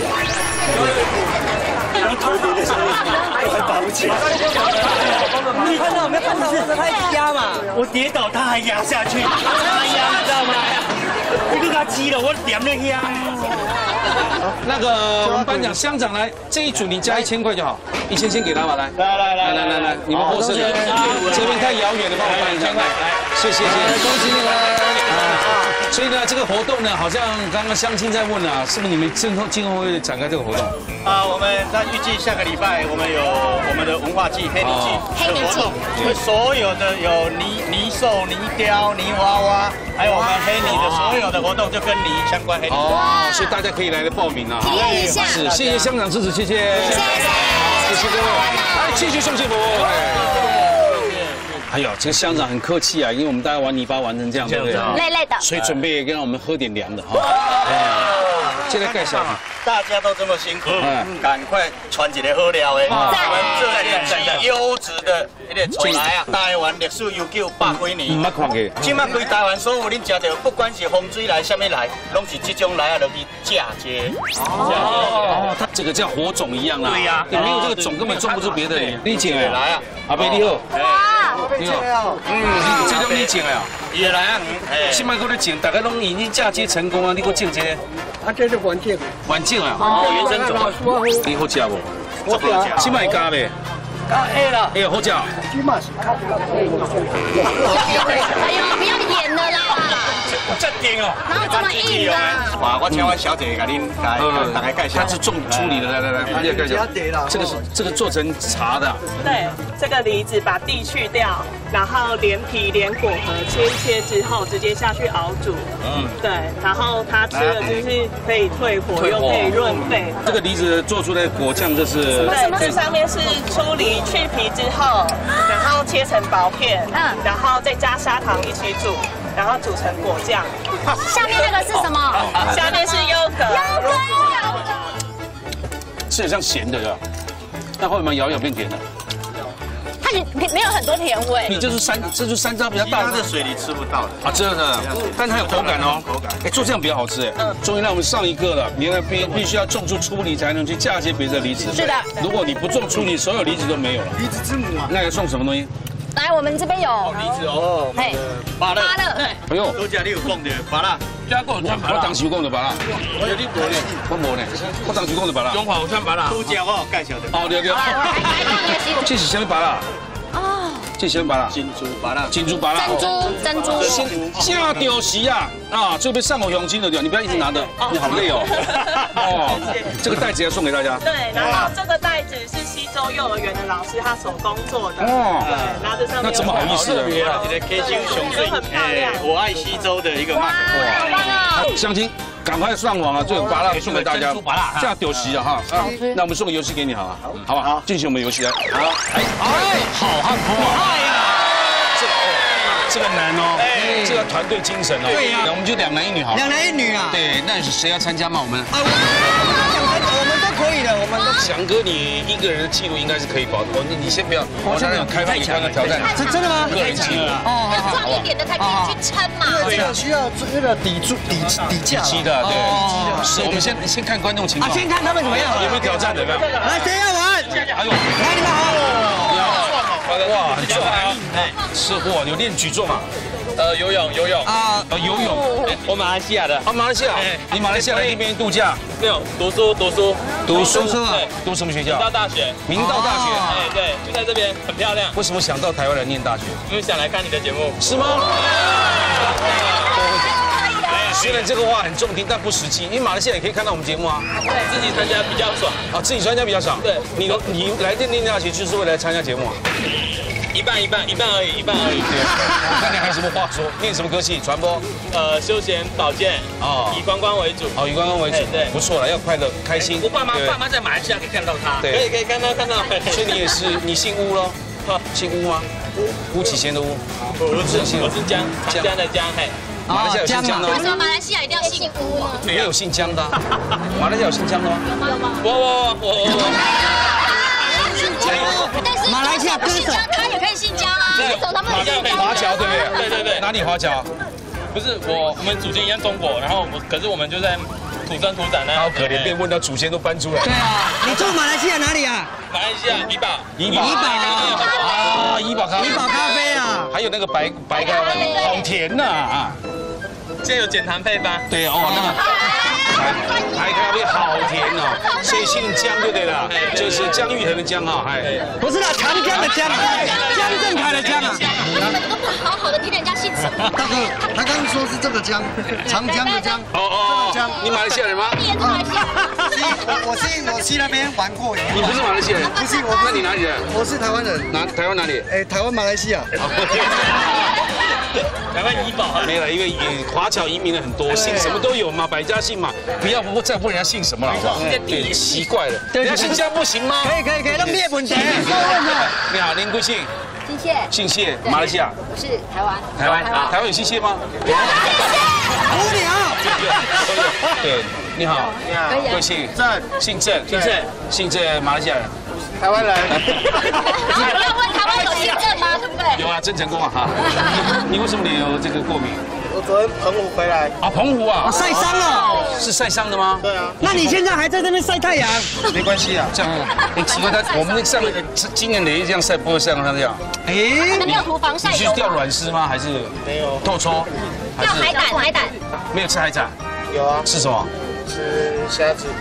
然后头顶的时候我还拔不起来。 你看到没有？他一直压嘛。 我跌倒，他还压下去，他压，你知道吗？你给他击了，我点那压。 那个我们颁奖乡长来，这一组你加1000块就好，1000先给他吧，来，你们获胜了，这边太遥远了，帮我颁一下，来，谢谢， 恭喜你们。 所以呢，这个活动呢，好像刚刚乡亲在问啊，是不是你们今后会展开这个活动？ 我们在预计下个礼拜，我们有我们的文化季黑泥季的活动，所有的有泥兽、泥雕、泥娃娃，还有我们黑泥的所有的活动就跟泥相关。黑泥所以大家可以来报名啊， 体验一下。 是，谢谢乡长支持，谢谢各位，来继续送幸福。哎呦，这个乡长很客气啊，因为我们大家玩泥巴玩成这样，对不对？ 累的， 所以准备让我们喝点凉的哈。 现在介绍。 大家都这么辛苦，赶快传一个好料的。我们这里是优质的一个出来啊，台湾历史悠久100几年。 唔捌看过。 今麦规台湾所有恁食到，不管是风水来、什么来，拢是这种来啊，落去嫁接。 哦，它这个像火种一样啊。对呀，没有这个种根本种不出别的。你种的来啊，阿伯你好。哇，你好。这种你种的啊？ 也来啊。 今麦搁咧种，大家拢已经嫁接成功啊，你搁种这个？ 啊，这是环境。 环境啊。哦，原生种。你好食无？ 好食。 今麦加呗。 加 A 啦。 哎，好食。 今麦是较哎呦，不要演了啦！ 这顶哦， 哪有这么硬啊？ 哇，我请我小姐给您大概介绍。 它是种处理的，来，你介绍。这个做成茶的。 对，这个梨子把蒂去掉，然后连皮连果核切一切之后，直接下去熬煮。对，然后它吃了就是可以退火，又可以润肺。 这个梨子做出来的果酱，这是对，这上面是出梨去皮之后，然后切成薄片，然后再加砂糖一起煮。然后煮成果酱， 下面那个是什么？ 下面是优格。 吃得像咸的，但后面咬咬变甜的。 它没有很多甜味。 你这是山楂比较大， 它的水里吃不到的啊，真的。但它有口感哦，口感。哎，做这样比较好吃哎。终于让我们上一个了，你看必须要种出粗梨才能去嫁接别的梨子。 是的。 如果你不种粗梨，所有梨子都没有了。 梨子之母啊。 那要送什么东西？ 来，我们这边有梨子哦，嘿，芭乐， 哎呦， 都家你有讲的芭乐， 我当时讲的芭乐，我无呢，我当时讲的芭乐， 中华有啥芭乐？都家我介绍的。 哦，对。这是什么芭乐？哦，这是什么芭乐？ 珍珠芭乐， 珍珠芭乐， 珍珠。 正丢席啊！啊，这边上好雄心的对，你不要一直拿着，你好累哦。哦，这个袋子要送给大家。 对，然后这个袋子是西周幼儿园的老师他手工做的。哦，对，然后这上面那怎么好意思呢？ 这个开心雄水， 很漂亮。 我爱西周的一个 mark。 哇， 乡亲，赶快上网啊！这种芭乐送给大家，这样丢席啊哈！那我们送个游戏给你好了，好不好？进行我们游戏来。好，好汉坡啊！这个难哦，这个团队精神哦。对呀，我们就2男1女好。 2男1女啊。 对，那谁要参加吗？我们。 啊，我们都可以的，我们都。 翔哥，你一个人的记录应该是可以保的。你先不要，我现在有开放你看看挑战。 是真的吗？ 个人记录。 要壮一点的才可以去撑嘛。 对，这个需要那个底价的，对。是，我们先看观众情况。 先看他们怎么样， 有没有挑战的？ 来，谁要玩？ 哎呦， 来你们好。 哇，很壮啊！吃货有练举重啊？ 游泳啊，游泳。 我马来西亚的。 啊，马来西亚。你马来西亚来这边度假？ 没有，读书。读书啊？读什么学校？ 明道大学。 明道大学。 对，就在这边，很漂亮。 为什么想到台湾来念大学？ 因为想来看你的节目。 是吗？虽然这个话很中听，但不实际。因为马来西亚也可以看到我们节目啊。 对，自己参加比较爽。 啊，自己参加比较少。 对， 你来念大学就是为了参加节目啊？ 一半而已。 对，那你还有什么话说？念什么科系？传播？ 休闲保健。哦，以观光为主。 哦，以观光为主。 对， 不错了，要快乐开心。 我爸妈在马来西亚可以看到他。对，可以看到。 所以你也是，你姓乌咯？姓乌吗？巫启贤的乌。 我是江的江，嘿。 马来西亚有姓江的吗？ 为什么马来西亚一定要姓乌啊？ 没有姓江的。马来西亚有姓江的吗？ 有吗？ 我。 但是马来西亚姓江，他也可以姓江啊。为什么他们有姓江？ 华侨对不对？对。 哪里华侨？ 不是我们祖先一样中国，然后可是我们就在土生土长的。 好可怜，被问到祖先都搬出来。 对啊，你住马来西亚哪里啊？ 马来西亚怡保啊，怡保咖啡啊， 还有那个白咖啡，好甜呐啊！ 现在有减糖配方。 对哦，那个白咖啡好甜哦，所以姓江就对了，就是江玉成的江哈， 不是啦，长江的江，江正凯的江啊。 你们都不好好的听人家姓什么？ 大哥，他刚刚说是这个江，长江的江。 哦，江，你马来西亚人吗？ 你也是马来西亚人？ 我去那边玩过。 你不是马来西亚人？ 不是， 那你哪里人？ 我是台湾人。 台湾哪里？ 台湾马来西亚。 台湾怡保没了，因为华侨移民的很多，姓什么都有嘛，百家姓嘛，不要在乎人家姓什么了，好不好？对，奇怪了，人家姓江不行吗？ 可以，那灭本的。 你好，您贵姓？ 姓谢。 姓谢，马来西亚。 不是台湾。 台湾有姓谢吗？ 无聊。 对， 你好， 你好， 贵姓？ 郑， 姓郑，姓郑，马来西亚人。 台湾人。 你不要问台湾有姓郑吗？对不对？ 有啊，郑成功啊哈。你为什么有这个过敏？ 我昨天澎湖回来。 啊，澎湖啊， 晒伤了。 是晒伤的吗？ 对啊。 那你现在还在这边晒太阳？ 没关系啊，这样。哎，奇怪，我们上个今年雷这样晒不会晒成这样。 哎，没有涂防晒油。 你去钓软丝吗？还是没有透抽？ 钓海胆。 没有吃海胆。 有啊。 吃什么？ 吃虾子。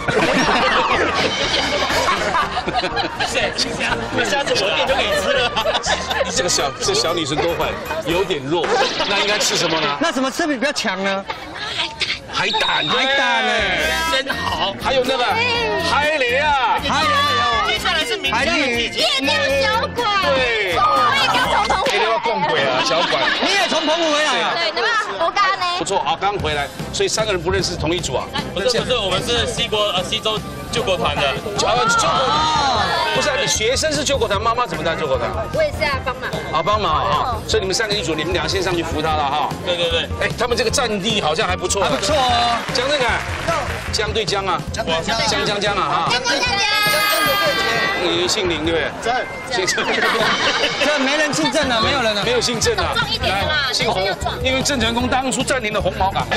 下次我店就可以吃了。 这小女生多坏，有点弱。那应该吃什么呢？ 那什么吃比比较强呢？ 海胆呢？ 真好。 还有那个海雷啊， 海雷。 接下来是明天的季节。 夜钓小馆。 对。 我也刚从澎湖。 夜钓共轨啊，小馆。 你也从澎湖回来啊？ 对，那么我刚呢？ 不错啊，刚回来，所以3个人不认识同一组啊？ 不是，我们是西州救国团的。 救国团。不是啊，你学生是救国团，妈妈怎么带救国团？ 我也是啊，帮忙。 啊，帮忙啊！所以你们3个一组，你们俩先上去扶他了哈。 对。 哎，他们这个战地好像还不错。 还不错哦。 江这个，江对江啊，江啊哈。你姓林对不对？ 郑。 姓郑。 这没人姓郑啊，没有人啊。 没有姓郑啊。 壮一点的啦， 姓洪，因为郑成功当初占领了红毛港。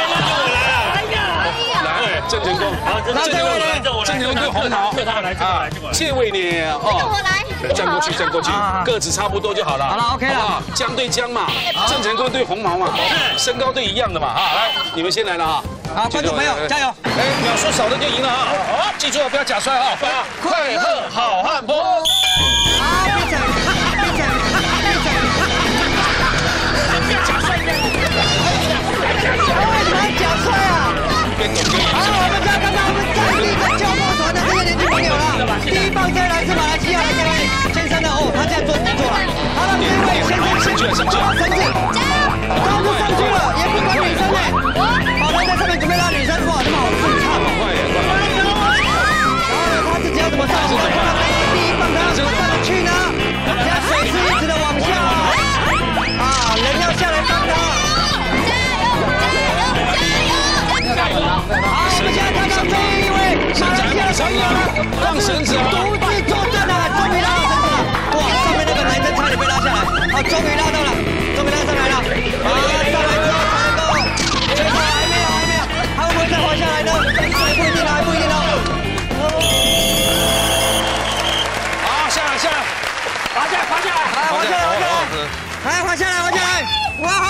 来，郑成功，郑成功对红毛啊，借位你哦，站过去，个子差不多就好了。 好了 ，OK 了， 江对江嘛，郑成功对红毛嘛，身高对一样的嘛，哈，来，你们先来了哈。 好，观众朋友加油！ 哎，秒数少的就赢了啊！好，记住了，不要假摔啊！快喝好汉坡。 闭嘴！不要假摔！为什么要假摔啊？好，我们看到我们战地的救国团的这个年轻朋友了。第一棒再来自马来西亚的这位先生呢，哦，他现在做动作了。好了，这位先生上去了，绳子高度上去了，也不管女生呢。好，他在上面准备拉女生，哇，这么好顺畅哦。然后他自己要怎么上？第一棒他要怎么上得去呢？现在水是一直的往下啊，人要下来帮他。好，我们现在看到这一位马来西亚的朋友呢， 放绳子啊， 独自作战了，终于拉到绳子了。哇，上面那个男生差点被拉下来，好，终于拉到了，终于拉上来了。啊，上来之后才能够，结果还没有，还会不会再滑下来呢？还不一定哦。 好，下来，滑下来， 滑下来，哇吼！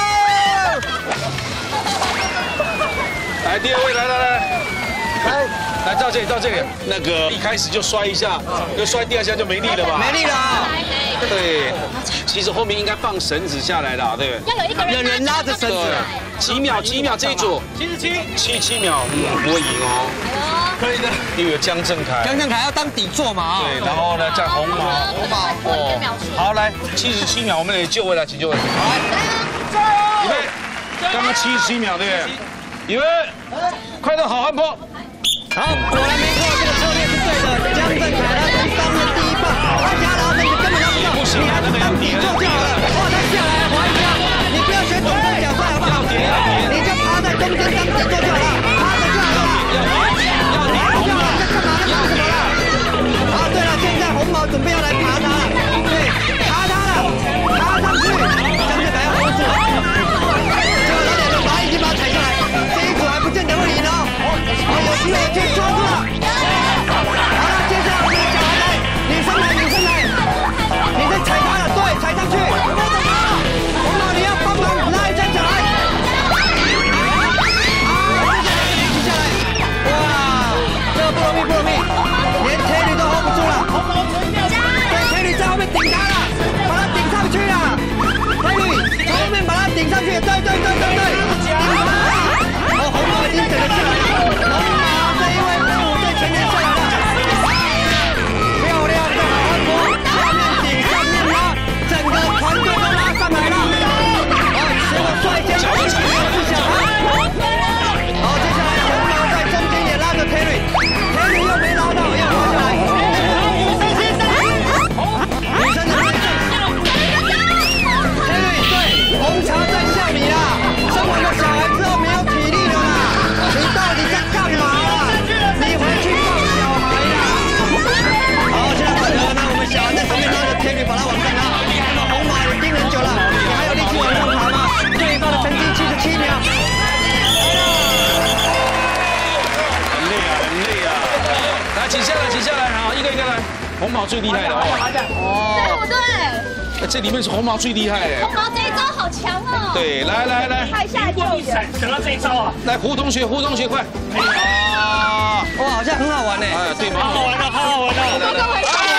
来，第二位，来到这里，那个一开始就摔一下，就摔第2下就没力了吧？ 没力了啊！ 对，其实后面应该放绳子下来的，对。 要有一个人拉着绳子， 几秒这一组，77秒，不会赢哦。可以的，因为有江正凯要当底座嘛。 对，然后呢，再红毛，好，来77秒，我们得救回来，请救回来。预备，刚刚77秒，对不对？预备，快到好汉坡。 好，果然没错，这个策略是对的。江正凯他从上面第一棒，他加拉绳子根本拉不到，你还是当底座就好了。哇，他下来滑一下，你不要学总分脚摔好不好？你就趴在中间当底座就好了，趴着就好了。好，对了，现在红毛准备要来爬他了，对，爬他了，爬上去，江正凯要扶住，结果老两个已经把他踩下来，这一组还不见得会赢哦。好，有机会可以抓住了。好了，接下来我们最厉害的哦。 对不对？ 这里面是红毛最厉害哎。 红毛这一招好强哦。 对，来， 太下救援。 想到这一招啊！ 来胡同学快！啊， 哇，好像很好玩呢。 哎，对吗？ 好玩的。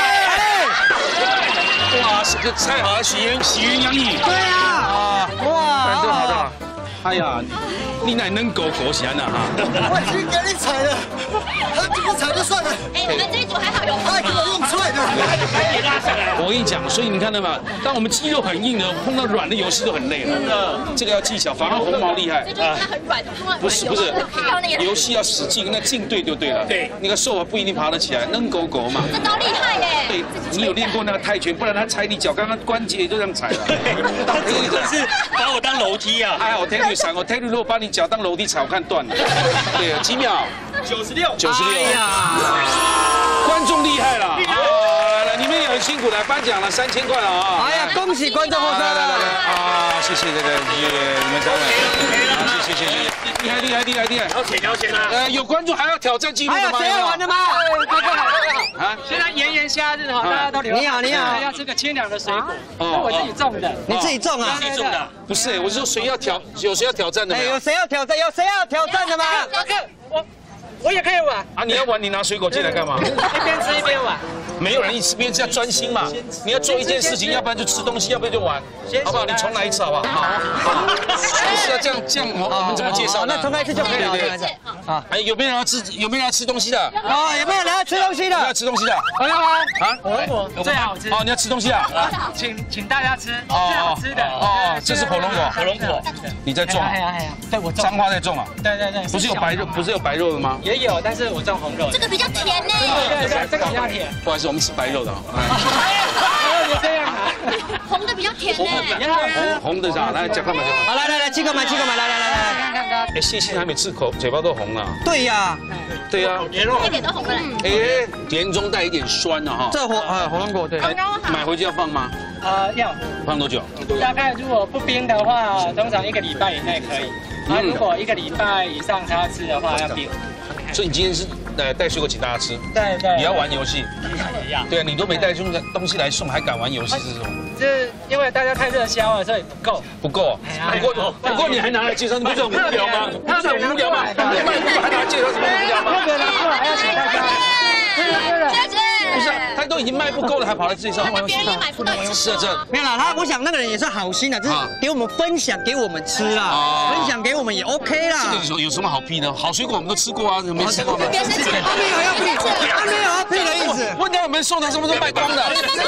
哇，这个菜好像喜云洋溢。 对啊。哇， 好的。哎呀，你乃能狗闲呐哈！ 我已经给你踩了，他不踩就算了。 哎，我们这一组还好有他给我用踹的。 我跟你讲，所以你看到吗？当我们肌肉很硬的碰到软的游戏都很累了。这个要技巧，反而红毛厉害。 这就是它很软的， 不是，游戏要使劲，那劲对就对了。对，那个瘦啊不一定爬得起来，能狗嘛。 这招厉害耶！ 对，你有练过那个泰拳，不然他踩你脚，刚刚关节就这样踩了。 真是把我当楼梯啊！ 还好天宇闪哦，天宇如果把你脚当楼梯踩，我看断了。对，几秒？96。哎呀，观众厉害了！来，你们也很辛苦了，颁奖了3000块了啊！ 哎呀，恭喜观众获胜！ 来啊！谢谢这个你们三位，谢谢，厉害！ 了解啦！ 有观众还要挑战纪录的吗？ 还有谁要玩的吗？ 哥好啊！现在炎炎夏日哈，大家都流汗。 你好， 要吃个清凉的水果，是我自己种的。 你自己种啊？ 自己种的？ 不是，我是说有谁要挑战的没有？ 有谁要挑战的吗？ 我也可以玩啊！你要玩，你拿水果进来干嘛？ 一边吃一边玩。 没有人一边吃，要专心嘛。你要做一件事情，要不然就吃东西，要不然就玩，好不好？你重来一次好不好？好。是要这样，我们怎么介绍？ 那重来一次就可以了。 好。哎，有没有人要吃东西的？ 哦，有没有人要吃东西的？ 要吃东西的。 火龙果最好吃。 哦，你要吃东西啊？ 请大家吃最好吃的。 哦，这是火龙果。你在种？ 对，我种。 彰化在种啊？ 对。 不是有白肉的吗？ 也有，但是我种红肉。 这个比较甜呢。 对，这个比较甜。 不好意思，我们吃白肉的啊。 你这样啊？ 红的比较甜呢。 红的啥？来，看嘛。 好，来，七个买，来。 哎，谢还没吃口，嘴巴都红了。 对呀。 一点都红了。 哎，甜中带一点酸的哈。 这火龙果对。 买回去要放吗？ 要。 放多久？ 大概如果不冰的话，通常1个礼拜以内可以。如果1个礼拜以上才要吃的话，要冰。 所以你今天是带水果请大家吃， 对， 也要玩游戏， 也要。 对啊，你都没带东西来送，还敢玩游戏是什么？ 就是因为大家太热销了，所以不够。不过你还拿来介绍，你不是很无聊吗？你不是很无聊吗？你卖不还拿来介绍，什么无聊吗？ 特别拿出来还要请大家。 不是，他都已经卖不够了，还跑来介绍。 别人也买不到， 是这。 没有啦，我想那个人也是好心的，就是给我们分享给我们吃啦，分享给我们也 OK 啦。 这个有什么好批的？好水果我们都吃过啊，没吃过吗？ 别生气， 他没有要批的意思。 问题我们送的是不是卖光的？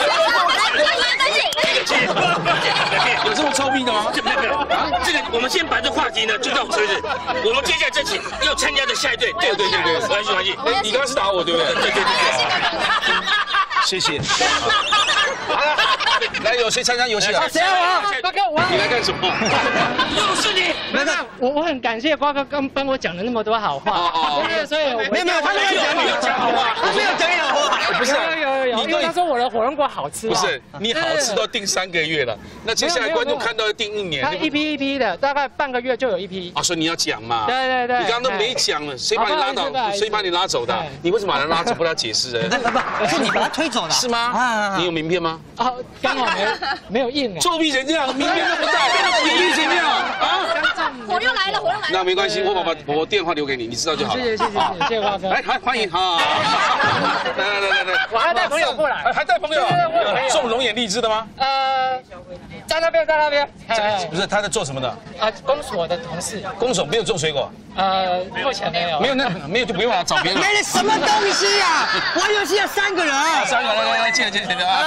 有这么臭屁的吗？ 这个我们先把这话题呢就到此为止。我们接下来再请要参加的下一队。对，关系。 你刚刚是打我对不对？对。谢谢。好了，来，有谁参加游戏啊？ 谁啊？瓜哥， 你来干什么？ 又是你！ 没有，我很感谢瓜哥刚帮我讲了那么多好话。所以没有，他没有讲你讲好话，他没有讲你好话。 不是， 有，因为他说我的火龙果好吃。 不是，你好吃都订3个月了，那接下来观众看到要订1年。 他一批的，大概半个月就有一批。 啊，所以你要讲嘛。 对。 你刚刚都没讲了，谁把你拉倒？谁把你拉走的？你为什么把他拉走？不要解释哎。 不，是你把他推走的。 是吗？你有名片吗？ 哦，刚好没有印啊。 作弊成这样，名片都不带，作弊成这样啊！ 火又来了。 那没关系，我把我电话留给你，你知道就好了。 谢谢瓜哥。 来，欢迎，好。来， 我还带朋友过来。 还带朋友？种龙眼荔枝的吗？ 在那边。 不是，他在做什么的？ 公所的同事。 公所没有种水果？ 目前没有。 没有就不用了，找别人。 没了什么东西呀？玩游戏要3个人。 3个，来，进来啊！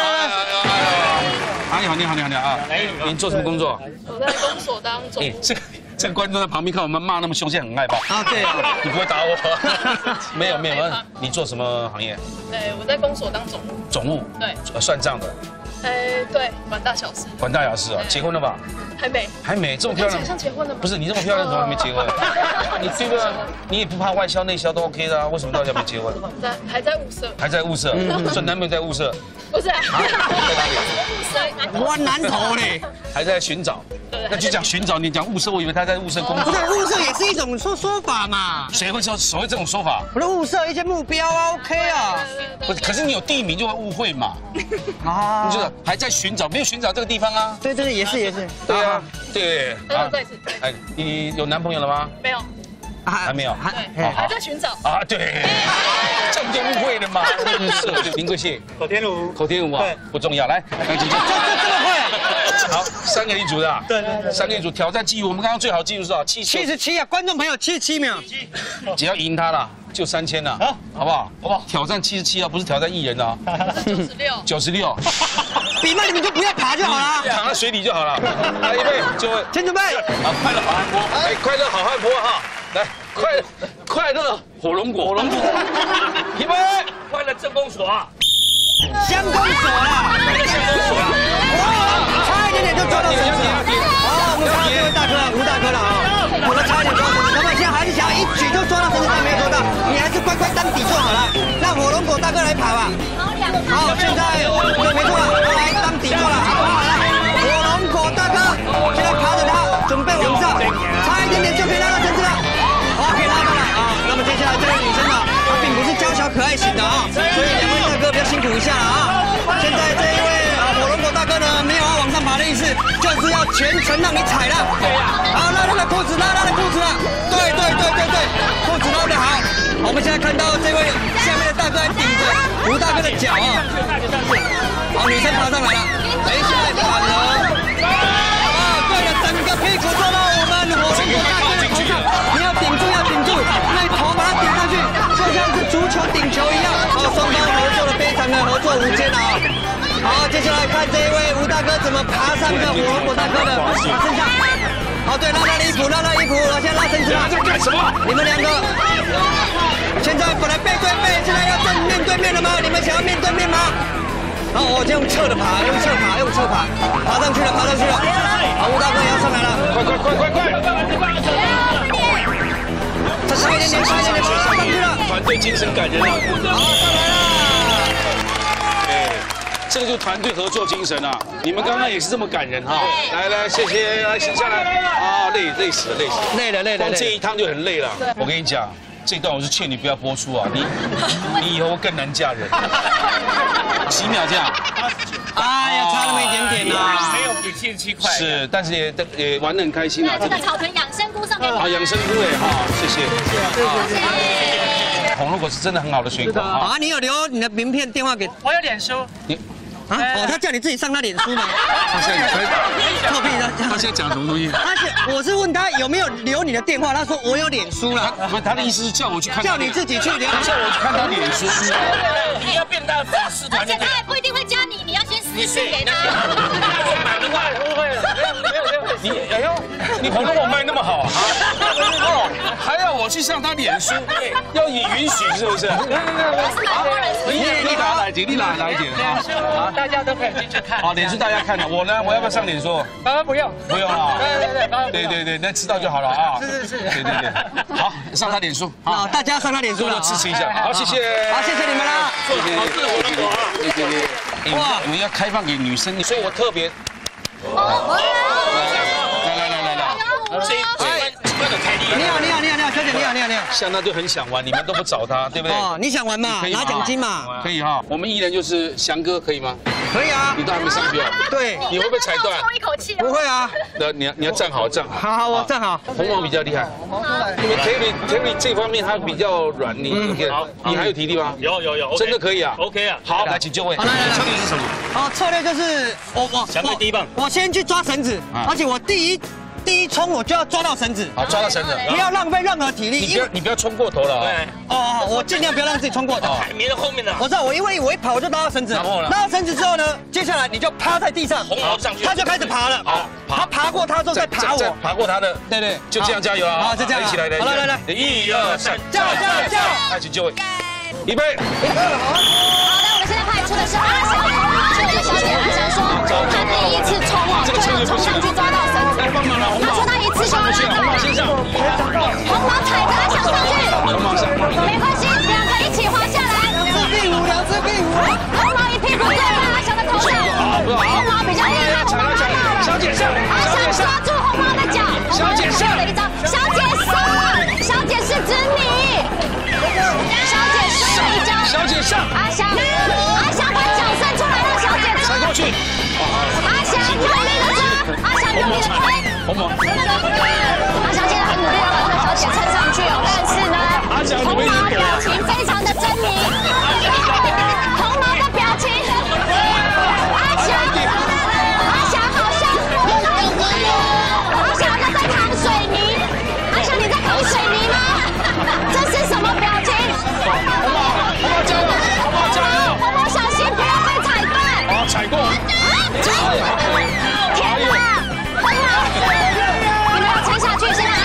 你好啊！你做什么工作？ 我在公所当总。 这个观众在旁边看我们骂那么凶，现在很害怕。 啊，对啊， 你不会打我？没有，你做什么行业？ 我在公所当总务。 总务？ 对。 算账的。 对，管大小事。 管大小事啊！结婚了吧？ 还没， 这么漂亮， 像结婚了吗？ 不是你这么漂亮，怎么还没结婚？你这个你也不怕外销内销都 OK 的啊？为什么到现在没结婚？ 还在物色。 所以男朋友在物色。 不是， 我南投嘞， 还在寻找。那就讲寻找，你讲物色，我以为他在物色工作。 不是物色也是一种说法嘛。 谁会说所谓这种说法？ 我的物色一些目标啊 ，OK 啊。 不是，可是你有地名就会误会嘛。 啊， 就是还在寻找，没有寻找这个地方啊。 对，也是。 对啊，对。 啊，对。 哎，你有男朋友了吗？ 没有。 还没有， 还在寻找啊，对，这样就误会了嘛。是林贵姓？ 口天吴。 口天吴啊，不重要，来，这么快。好，3个一组的。对，3个一组挑战记录，我们刚刚最好记录是多少？77 啊，观众朋友77秒。 只要赢他了，就3000了，好不好？好不好？挑战77啊，不是挑战艺人啊。96。 比慢你们就不要爬就好了， 躺在水里就好了。来，预备，就位， 请准备。 好，快乐好汉坡，哎，快乐好汉坡哈。来，快乐火龙果，预备， 快乐镇公所， 乡公所啦，差一点点就抓到绳子了。好，我们看到这位大哥吴大哥了啊，我们差一点抓到绳子，他们现在还是想一举就抓到绳子，但没有抓到，你还是乖乖当底座好了，让火龙果大哥来爬吧。好，现在对，没错了，他来当底座了，好不好？来，火龙果大哥现在爬着他，准备往上，差一点点就可以拉到绳子了。好，可以拉上来啊。那么接下来这位女生呢，她并不是娇小可爱型的啊，所以2位大哥比较辛苦一下了啊。现在这一位火龙果大哥呢，没有要往上爬的意思，就是要全程让你踩了。对呀。好，拉他的裤子，拉他的裤子了。对，裤子拉得好。我们现在看到这位下面的大哥还顶着吴大哥的脚啊。好，女生爬上来了，等一下反了。啊，对了，整个屁股坐到我们火龙果大哥的头上，你要顶住，那头把它顶上去，就像是足球顶球一样。好，双方合作的非常的合作无间啊。好，接下来看这一位吴大哥怎么爬上这火龙果大哥的身上。好，对，拉他的衣服，现在拉绳子了。 在干什么？ 你们2个现在本来背对背，现在要正面对面了吗？你们想要面对面吗？好，我就用侧爬，爬上去了。好，吴大哥也要上来了，快！差一点点，爬上去了。 团队精神感人啊！ 好，上来了。 这个就是团队合作精神啊！你们刚刚也是这么感人哈！来，谢谢，来请下来。啊，累死了。 累了。 光这一趟就很累了。我跟你讲，这段我是劝你不要播出啊！你以后更难嫁人。几秒这样？ 哎呀，差那么一点点呐， 没有比77块。 是，但是也玩得很开心啊。 这个草屯养生菇送给你。 啊，养生菇哎哈，谢谢。红龙果是真的很好的水果啊。 啊，你有留你的名片电话给？ 我有脸书。 你。 啊！他叫你自己上他脸书吗？ 他现在臭屁的！ 他现在讲什么东西？ 我是问他有没有留你的电话，他说我有脸书了。 他的意思是叫我去看， 叫你自己去留， 叫我去看他脸书。 你要变大粉丝团， 而且他还不一定会加你，你要先私信给他。 买的话误会了，没有。 你红龙果卖那么好啊？还要我去上他脸书？要你允许是不是？你哪来点？啊？ 大家都可以进去看。 好，脸书大家看的，我呢，我要不要上脸书？ 不用啊。 对， 那知道就好了啊。 是。 对。好，上他脸书。 好，大家上他脸书了， 支持一下。好，谢谢。 好，谢谢你们啦。 谢。哇，我们要开放给女生，所以我特别。 你好，小姐，你好。 像他就很想玩，你们都不找他，对不对？ 哦，你想玩嘛？拿奖金嘛？ 可以哈。我们艺人就是翔哥，可以吗？ 可以啊。 你都还没上去啊？ 对。 你会不会踩断？ 抽一口气。 不会啊。 那你要站好。 好，我站好。 红王比较厉害。因为 Terry 这方面他比较软，你还有体力吗？ 有。 真的可以啊 ？OK 啊。 好，来请就位。 来。 策略是什么？ 哦，策略就是翔哥第一棒。 我先去抓绳子，而且我第一冲我就要抓到绳子， 好，抓到绳子， 不要浪费任何体力。 你不要冲过头了啊！ 哦，我尽量不要让自己冲过头。 免得后面的。 我知道，因为我一跑我就拉到绳子，拉到绳子之后呢，接下来你就趴在地上，他就开始爬了。好，他爬过他之后再爬我， 爬过他的， 对， 就这样加油啊！ 好，就这样， 一起来， 好来 ，1、2、3， 叫！ 开始就位，预备。 好的，我们现在派出的是阿翔，这位小姐阿翔说，她第一次冲就要冲上去抓到绳子，她说她一次就抓到。红毛踩着阿翔上去，没关系，2个一起滑下来， 两只壁虎， 红毛一屁股坐上。 阿翔，把脚伸出来，让小姐踩过去。 阿翔，用力的抓，阿翔用力的推。 红毛。 阿翔现在很努力要把这个小姐撑上去哦，但是呢，红毛表情非常的狰狞。红毛的表情，阿翔好像，阿翔在扛水泥，阿翔你在扛水泥吗？这是什么表情？ 红毛加油！红毛加油！ 红毛小心不要被踩断。 好，踩过。 天哪！红毛，你们要撑下去，现在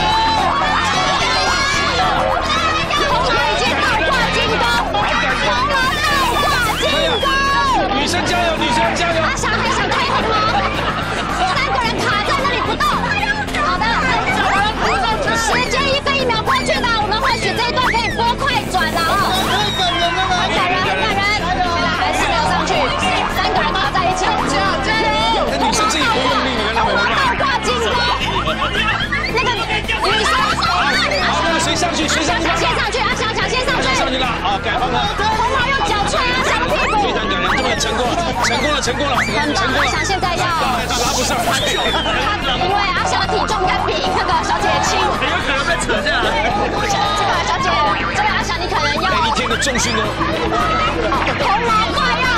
红毛已经倒挂金钩，红毛倒挂金钩。 女生加油！女生加油！ 阿翔还想推红毛，3个人卡在那里不动。好的，时间1秒过去了，我们或许这一段可以播快转了哦。很感人，还是没有上去，3个人卡在一起。 那女生自己不用力，你看他们倒挂金钩，那个女生， 那谁上去？谁上去？ 先上去，阿翔抢先上去。 上去了啊！改方了。 红毛用脚踹阿翔的屁股。 非常感人，终于成功了。 很棒，阿翔现在要拉不上去， 因为阿翔的体重该比那个小姐轻， 很有可能被扯下来。 这个小姐，这个阿翔你可能要每一天的重训哦。 红毛快要，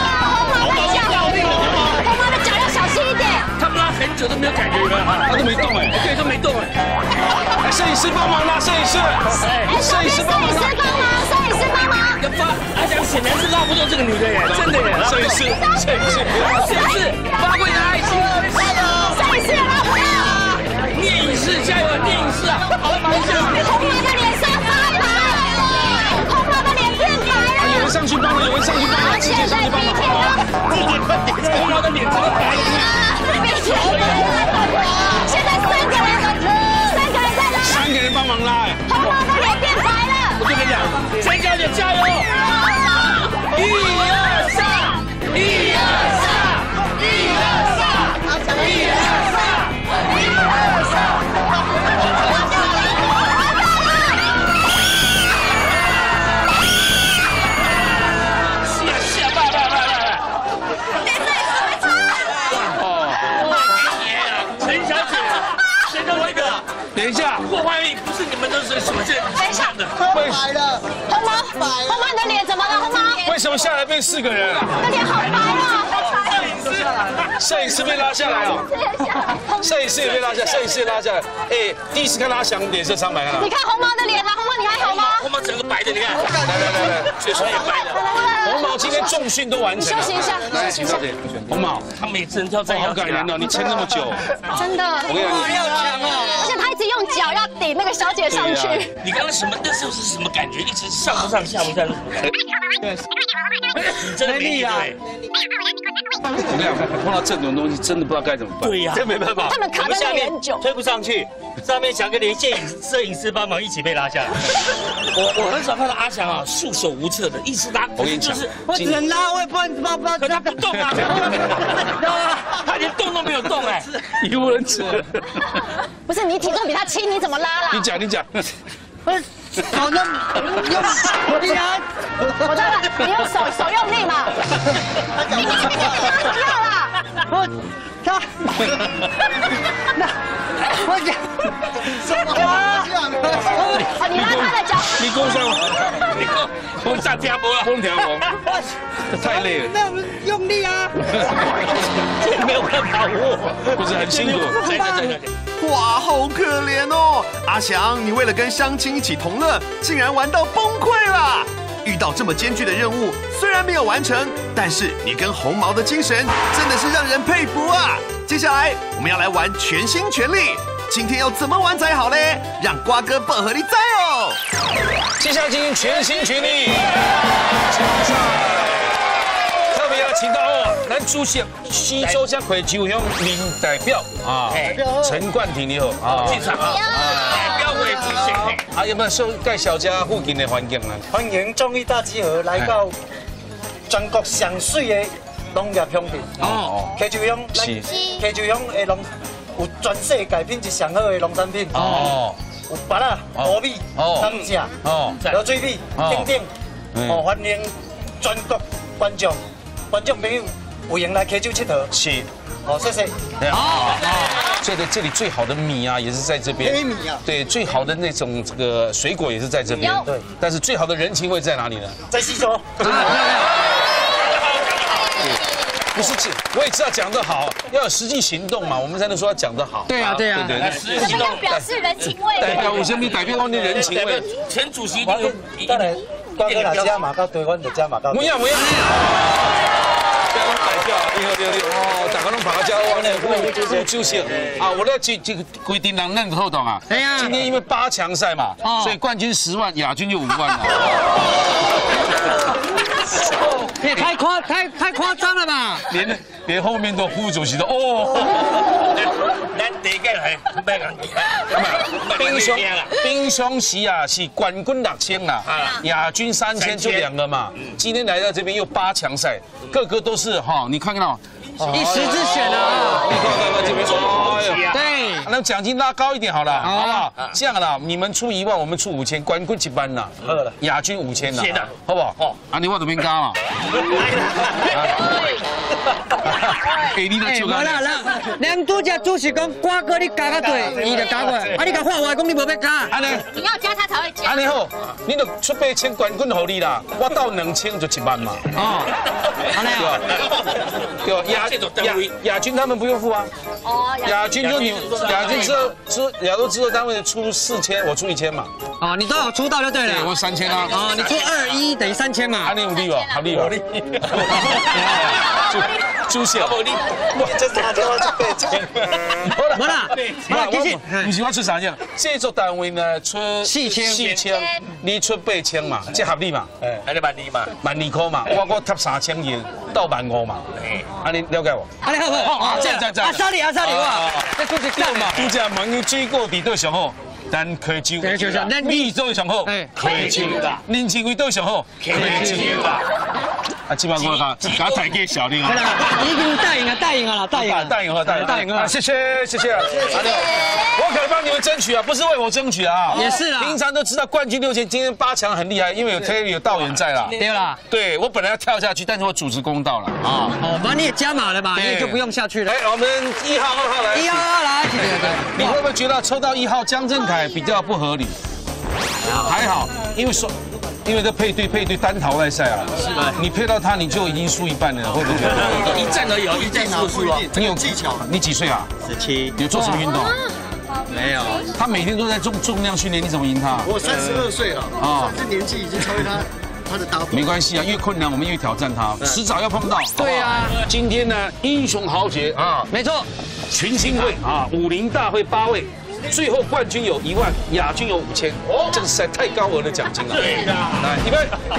红毛的脚要小心一点。 他们拉很久都没有感觉了， 他都没动哎， 对，都没动哎。 摄影师帮忙啦，摄影师帮忙。 要发，阿翔显然是拉不动这个女的耶，真的耶。 摄影师， 发挥你的爱心， 摄影师也拉不动。 聂影视加油，聂影视啊！ 红毛的脸色发白，红毛的脸变白了。 有人上去帮了， 现在比天红毛的脸真的白了。 现在3个人在拉 ，3个人帮忙拉哎。 红毛的脸变白了。 我跟你讲，陈小姐加油！1、2、3，1、2、3，1、2、3，1、2、3。等一下，破坏力不是你们的水所见。 等一下， 白了， 红毛，你的脸怎么了？红毛， 为什么下来变4个人啊？ 那脸好白哦。 摄影师被拉下来了，摄影师也被拉下来。哎，第一次看到阿翔脸色苍白啊。 你看红毛的脸啊，红毛你还好吗？ 红毛整个白的，你看。 来， 嘴唇也白的。 红毛今天重训都完成了。 休息一下。 红毛， 他每次跳在好感人哦，你撑那么久。 真的。 我跟你讲， 而且他一直用脚要顶那个小姐上去。 你刚刚什么？那时候是什么感觉？一直上不上下不下是什么感觉？你真的没力啊！ 我跟你讲，碰到这种东西真的不知道该怎么办。 对呀， 这没办法。 他们卡在那里很久， 推不上去，上面想个连摄影师帮忙一起被拉下来。 我很少看到阿翔啊束手无策的，一直拉。 我跟你讲， 我只能拉，我也不知道。 可他不动啊，他连动都没有动哎， 语无伦次。 不是你体重比他轻，你怎么拉啦？ 你讲。 好的，用力啊！ 我知道了，你用手用力嘛。不要啦！ 我讲什么啊？ 你拉他的脚。 你跟上了， 你跟我上天波了， 空调王，太累了。 那我们用力啊！ 没有办法握， 不是很辛苦。 哇，好可怜哦！阿翔，你为了跟乡亲一起同乐，竟然玩到崩溃了。遇到这么艰巨的任务，虽然没有完成，但是你跟红毛的精神真的是让人佩服啊！接下来我们要来玩全心全力，今天要怎么玩才好嘞？让瓜哥薄荷你在哦！ 接下来进行全心全力特别要请到咱主席西周江会球乡民代表啊，陈冠廷你好啊， 进场啊，代表会出现。 啊，有没有说介绍下附近的环境啊？ 欢迎综艺大集合来到全国上水的农业乡镇哦，溪洲乡，溪洲乡的农有全世界品质上好的农产品哦，有芭乐、乌米、甘蔗、蘆水米等等。 哦，欢迎全国观众朋友有闲来溪州佚佗。 是。 好，谢谢。 好，这里最好的米啊，也是在这边。 黑米啊。 对，最好的那种这个水果也是在这边。 对。 但是最好的人情味在哪里呢？ 在西周。 不是，我也知道讲得好，要有实际行动嘛，我们才能说要讲得好。 对啊，对啊。 对，行动表示人情味。 代表我先代表我的人情味。 前主席当然，光哥哪加码到对，我就加码到。 不要。不要代表，对哦，大家拢跑到家湾呢，副主席啊，我这个规定人那个透懂啊。 对呀。 今天因为8强赛嘛，所以冠军10万，亚军就5万了。 也太夸张了吧！ 连后面的副主席都哦。 咱第一个来，别讲冰箱席啊是冠军6000啦，亚军3000就2个嘛。今天来到这边又8强赛，个个都是哈，你看到一时之选啊！ 你看这边，哎呦， 对， 那奖金拉高一点好了，好不好？这样啦，你们出1万，我们出5000，冠军1万啦，亚军5000啦，好不好？哦，啊，你我这边加嘛。哎，你那就无啦，咱拄只主席讲，瓜哥你加个对，伊就加过来，啊，你甲话话讲你无要加， 安尼， 你要加他才会加。 安尼好，你就出8000冠军给你啦，我到2000就1万嘛。 哦，安尼啊， 对，亚军他们不用付啊。哦，亚军就你亚洲制作单位出4000，我出1000嘛。 哦，你都有出道就对了。 对，我3000啊。 哦，你出21等于3000嘛。 安尼有利不？合理吧？主席， 我这打电话去8000。 没啦， 其实不是我出3000，制作单位呢出4000，你出8000嘛，这合理嘛？ 还得12000嘛 ，12000块嘛，我贴3000元到15000嘛，安尼了解我？ 安尼好不好？ 这样， 阿莎莉哇，这主席干嘛？ 拄只问你水果伫倒上好？咱溪州，米做上好，溪州啦；恁认为倒上好，溪州啦。啊，即摆我甲大家小令啊。 已经答应了啦，答应了。 谢谢。我可以帮你们争取啊，不是为我争取啊。 也是啦。 平常都知道冠军6000，今天8强很厉害，因为有 Terry 有道远在啦。 对啦。 对，我本来要跳下去，但是我主持公道了啊。 哦，反正你也加码了嘛，你就不用下去了。 哎，我们1号、2号来。 1号来。 你会不会觉得抽到1号江振凯比较不合理？还好，因为这配对单淘汰赛啊，是的，你配到他你就已经输一半了，会不会觉得？ 一战而已，一战输啊。 你有技巧？你几岁啊 17。 有做什么运动？ 没有。 他每天都在重量训练，你怎么赢他？ 我32岁了，啊，这年纪已经超越他的搭档。 没关系啊，越困难我们越挑战他，迟早要碰到。 对啊。 今天呢，英雄豪杰啊， 没错， 群星会啊，50大会8位。最后冠军有1万，亚军有5000，这个实在太高额的奖金了。 对的， 来，预备，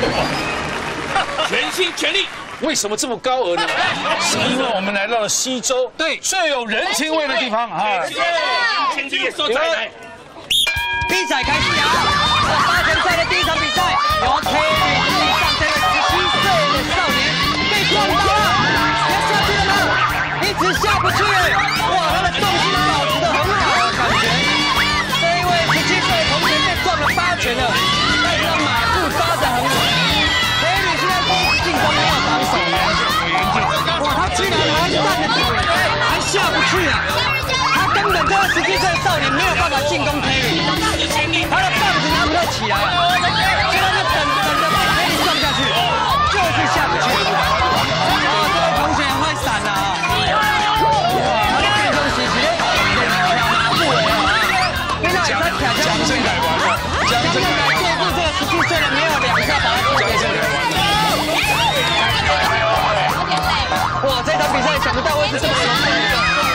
全心全力。 为什么这么高额呢？是因为我们来到了西周，对，最有人情味的地方啊。 千金所在来， 比赛开始啊！8强赛的第一场比赛，由 Terry 上这个17岁的少年被撞到了，要下去了吗？一直下不去，哇，他的重心保持得很好。这一位17岁的同学被撞了8拳了，但是他马步抓得很稳。Terry 现在进攻没有防守，哇，他居然还站得住，还下不去啊！他根本这个17岁的少年没有办法进攻 Terry， 他的棒子拿不太起来，现在就等着被 Terry 撞下去，就是下不去。哇，这位同学很会闪啊！江振凯完了，江振凯对付这个17岁的没有2下把他给这个。哇，这场比赛想不到会是这么难的。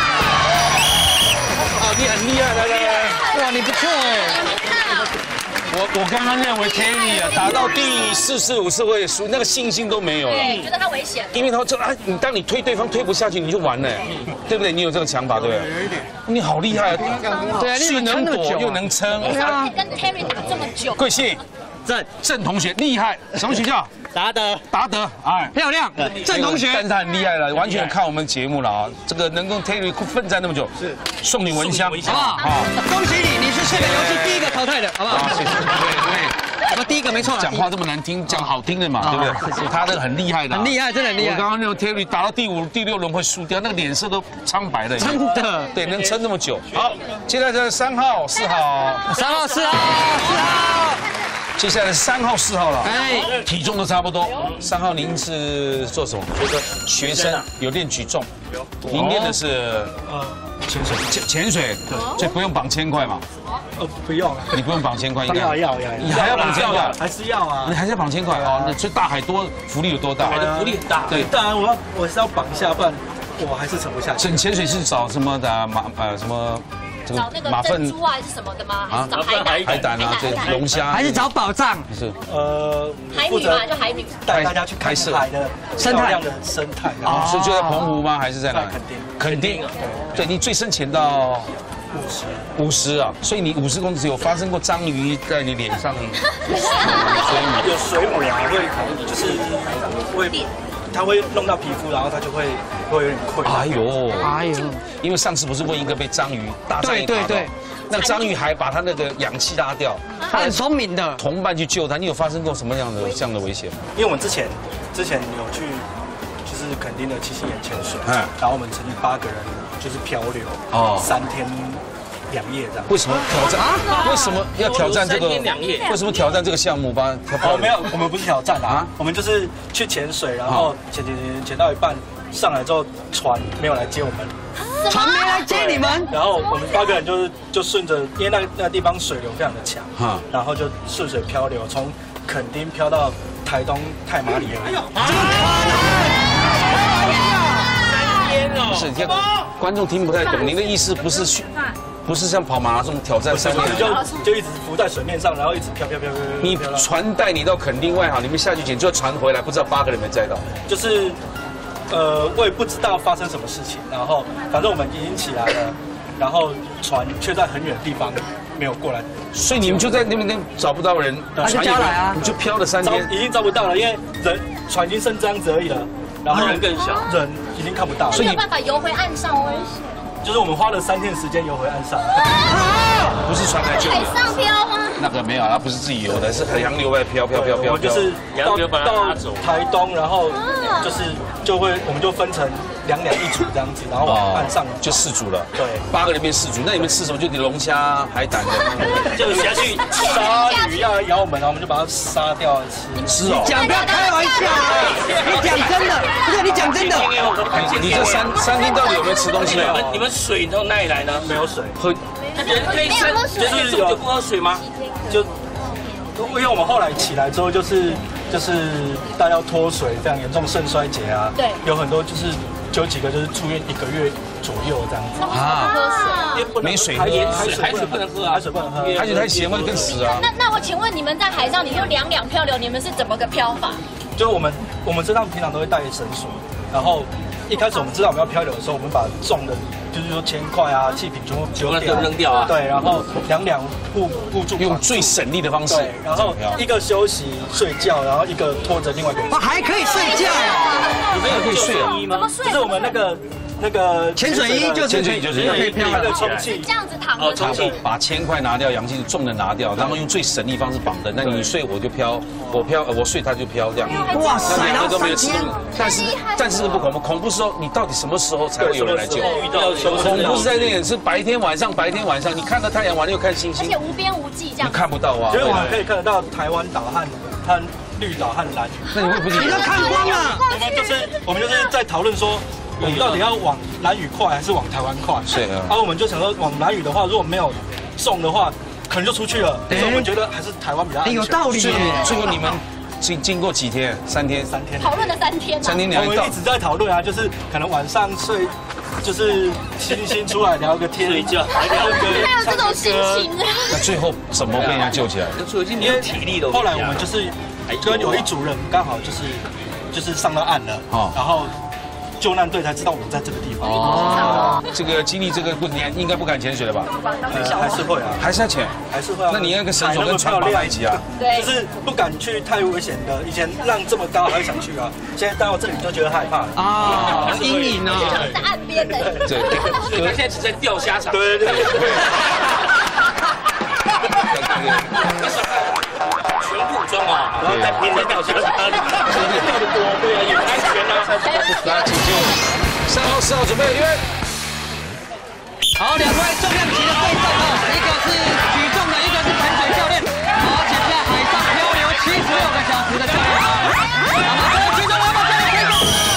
哦，你很厉害，来，哇，你不错哎。 我刚刚认为 Terry 啊打到第4次、5次会输，那个信心都没有了。 对，觉得他危险。 因为他这啊，当你推对方推不下去，你就完了，对不对？你有这个想法，对不对？有一点。你好厉害啊！ 对啊， 既能躲又能撑。 对啊，跟 Terry 这么久。 贵姓？郑同学厉害，什么学校？ 达德， 哎， 漂亮，郑同学。 但是他很厉害了，完全看我们节目了啊！这个能跟 Terry 奋战那么久，是送你蚊香， 好不好？恭喜你，你是这个游戏第一个淘汰的，好不好？ 谢谢。对。 我第一个没错。 讲话这么难听，讲好听的嘛，对不对？他那个很厉害的， 很厉害，真的很厉害。 我刚刚那种 Terry 打到第5、第6轮会输掉，那个脸色都苍白了。 真的， 对，能撑这么久。好，接下来是3号、4号。 3号、4号、4号。 接下来是3号、4号了。哎，体重都差不多。3号您是做什么？学生，有练举重。您练的是潜水。潜水，所以不用绑1000块嘛。 不用。 你不用绑1000块，应该要。 你还要绑1000块？ 还是要啊。 你还是要绑1000块哦。那所以大海多福利有多大？ 海的福利很大。 对，当然我是要绑下，不然我还是沉不下去。 潜水是找什么的什么？ 找那个珍珠啊还是什么的吗？还是找海胆啊，这龙虾， 还是找宝藏？ 是海女嘛，就海女带大家去看海的生态。 是就在澎湖吗？还是在哪里？ 垦丁。 对，你最深潜到50啊，所以你50公尺有发生过章鱼在你脸上？ 有水母啊，会它会弄到皮肤，然后它就会有点溃烂。 哎呦！因为上次不是问一个被大章鱼打到，对，那个章鱼还把它那个氧气拉掉， 他很聪明的。 同伴去救他，你有发生过什么样的这样的危险？ 因为我们之前有去就是垦丁的7星岩潜水，然后我们曾经8个人就是漂流3天2夜这样。 为什么挑战？为什么要挑战这个？为什么挑战这个项目吧？ 没有，我们不是挑战啊，我们就是去潜水，然后潜到一半上来之后，船没有来接我们。 船没来接你们？ 然后我们8个人就顺着，因为那个地方水流非常的强，然后就顺水漂流，从垦丁漂到台东太麻里而已。 3天哦！不是，观众听不太懂，您的意思不是像跑马拉松挑战3天， 就一直浮在水面上，然后一直飘。 你船带你到垦丁外海，你们下去潜，就要船回来，不知道8个人没载到。 就是，我也不知道发生什么事情，然后反正我们已经起来了，然后船却在很远的地方没有过来， 所以你们就在那边找不到人， 船也来啊， 你就漂了3天， 已经找不到了，因为船已经剩这样子而已了，然后人更小， 人已经看不到了， 所以没有办法游回岸上，危险。 就是我们花了3天时间游回岸上， 不是船来救海上漂吗？ 那个没有，他不是自己游的，是洋流在飘。 我们就是到台东，然后我们就分成2两1组这样子，然后往岸上就4组了。 对 ，8个人变4组。那你们吃什么？就龙虾、海胆的， 就下去鲨鱼要咬我们，然后我们就把它杀掉吃。 是哦， 讲不要开玩笑，你讲真的，不是你讲真的。 你这3天到底有没有吃东西啊？ 你们水从哪里来呢？ 没有水， 人可以就是有不喝水吗？ 因为我们后来起来之后，就是大家要脱水，非常严重肾衰竭啊。 对， 有很多有几个就是住院1个月左右这样子啊。没水喝， 海水不能喝啊， 海水不能喝， 海水太咸会更死啊。 那我请问你们在海上，你用2两漂流，你们是怎么个漂法？ 就我们身上平常都会带绳索，然后一开始我们知道我们要漂流的时候，我们把重的，就是说铅块啊、气瓶全部扔掉啊。 对，然后2两护住， 用最省力的方式。 对，然后一个休息睡觉，然后一个拖着另外一个人。 还可以睡觉？ 你们也可以睡啊？ 怎么睡？ 就是我们那个潜水衣就是可以漂的充气， 这样子躺着充气， 把铅块拿掉，氧气重的拿掉，然后用最省力方式绑的。那你睡我就飘，我睡他就飘这样。 哇塞， 那2个都没有吃东西，但是不恐怖，恐怖是说你到底什么时候才会有人来救？恐怖是在那里，是白天晚上，你看到太阳，完了又看星星， 而且无边无际这样。 你看不到啊， 因为我们可以看得到台湾岛和绿岛和蓝屿。 那你会不会？ 你都看光了。 我们就是在讨论说，我们到底要往蓝屿快还是往台湾快？ 是啊。 然后我们就想说，往蓝屿的话，如果没有送的话，可能就出去了。所以我们觉得还是台湾比较安全。 有道理。 最后你们经过几天？3天。 讨论了3天。 3天2夜。 我们一直在讨论啊，就是可能晚上睡。就是星出来聊个天， 睡觉， 还有这种心情。 那最后怎么被人家救起来？ 已经没有体力了。 后来我们就是跟有一组人刚好就是上到岸了，然后救难队才知道我们在这个地方。 哦，这个经历这个你应该不敢潜水了吧？ 还是会啊， 还是要潜， 还是会啊。 那你要跟绳索跟船绑在一起啊？ 对， 就是不敢去太危险的。以前浪这么高还会想去啊，现在到这里就觉得害怕啊，阴影啊， 在岸边的。 对， 你们现在只在钓虾场。 对。 全副装啊，然后再拼得掉下去，掉的多，对啊，也不安全啊。 来，请就3号、4号准备，预备。 好，两位重量级的对战哦，一个是举重的，一个是潜水教练。好，潜在海上漂流76个小时的教练。那么这位举重老板教练可以攻了。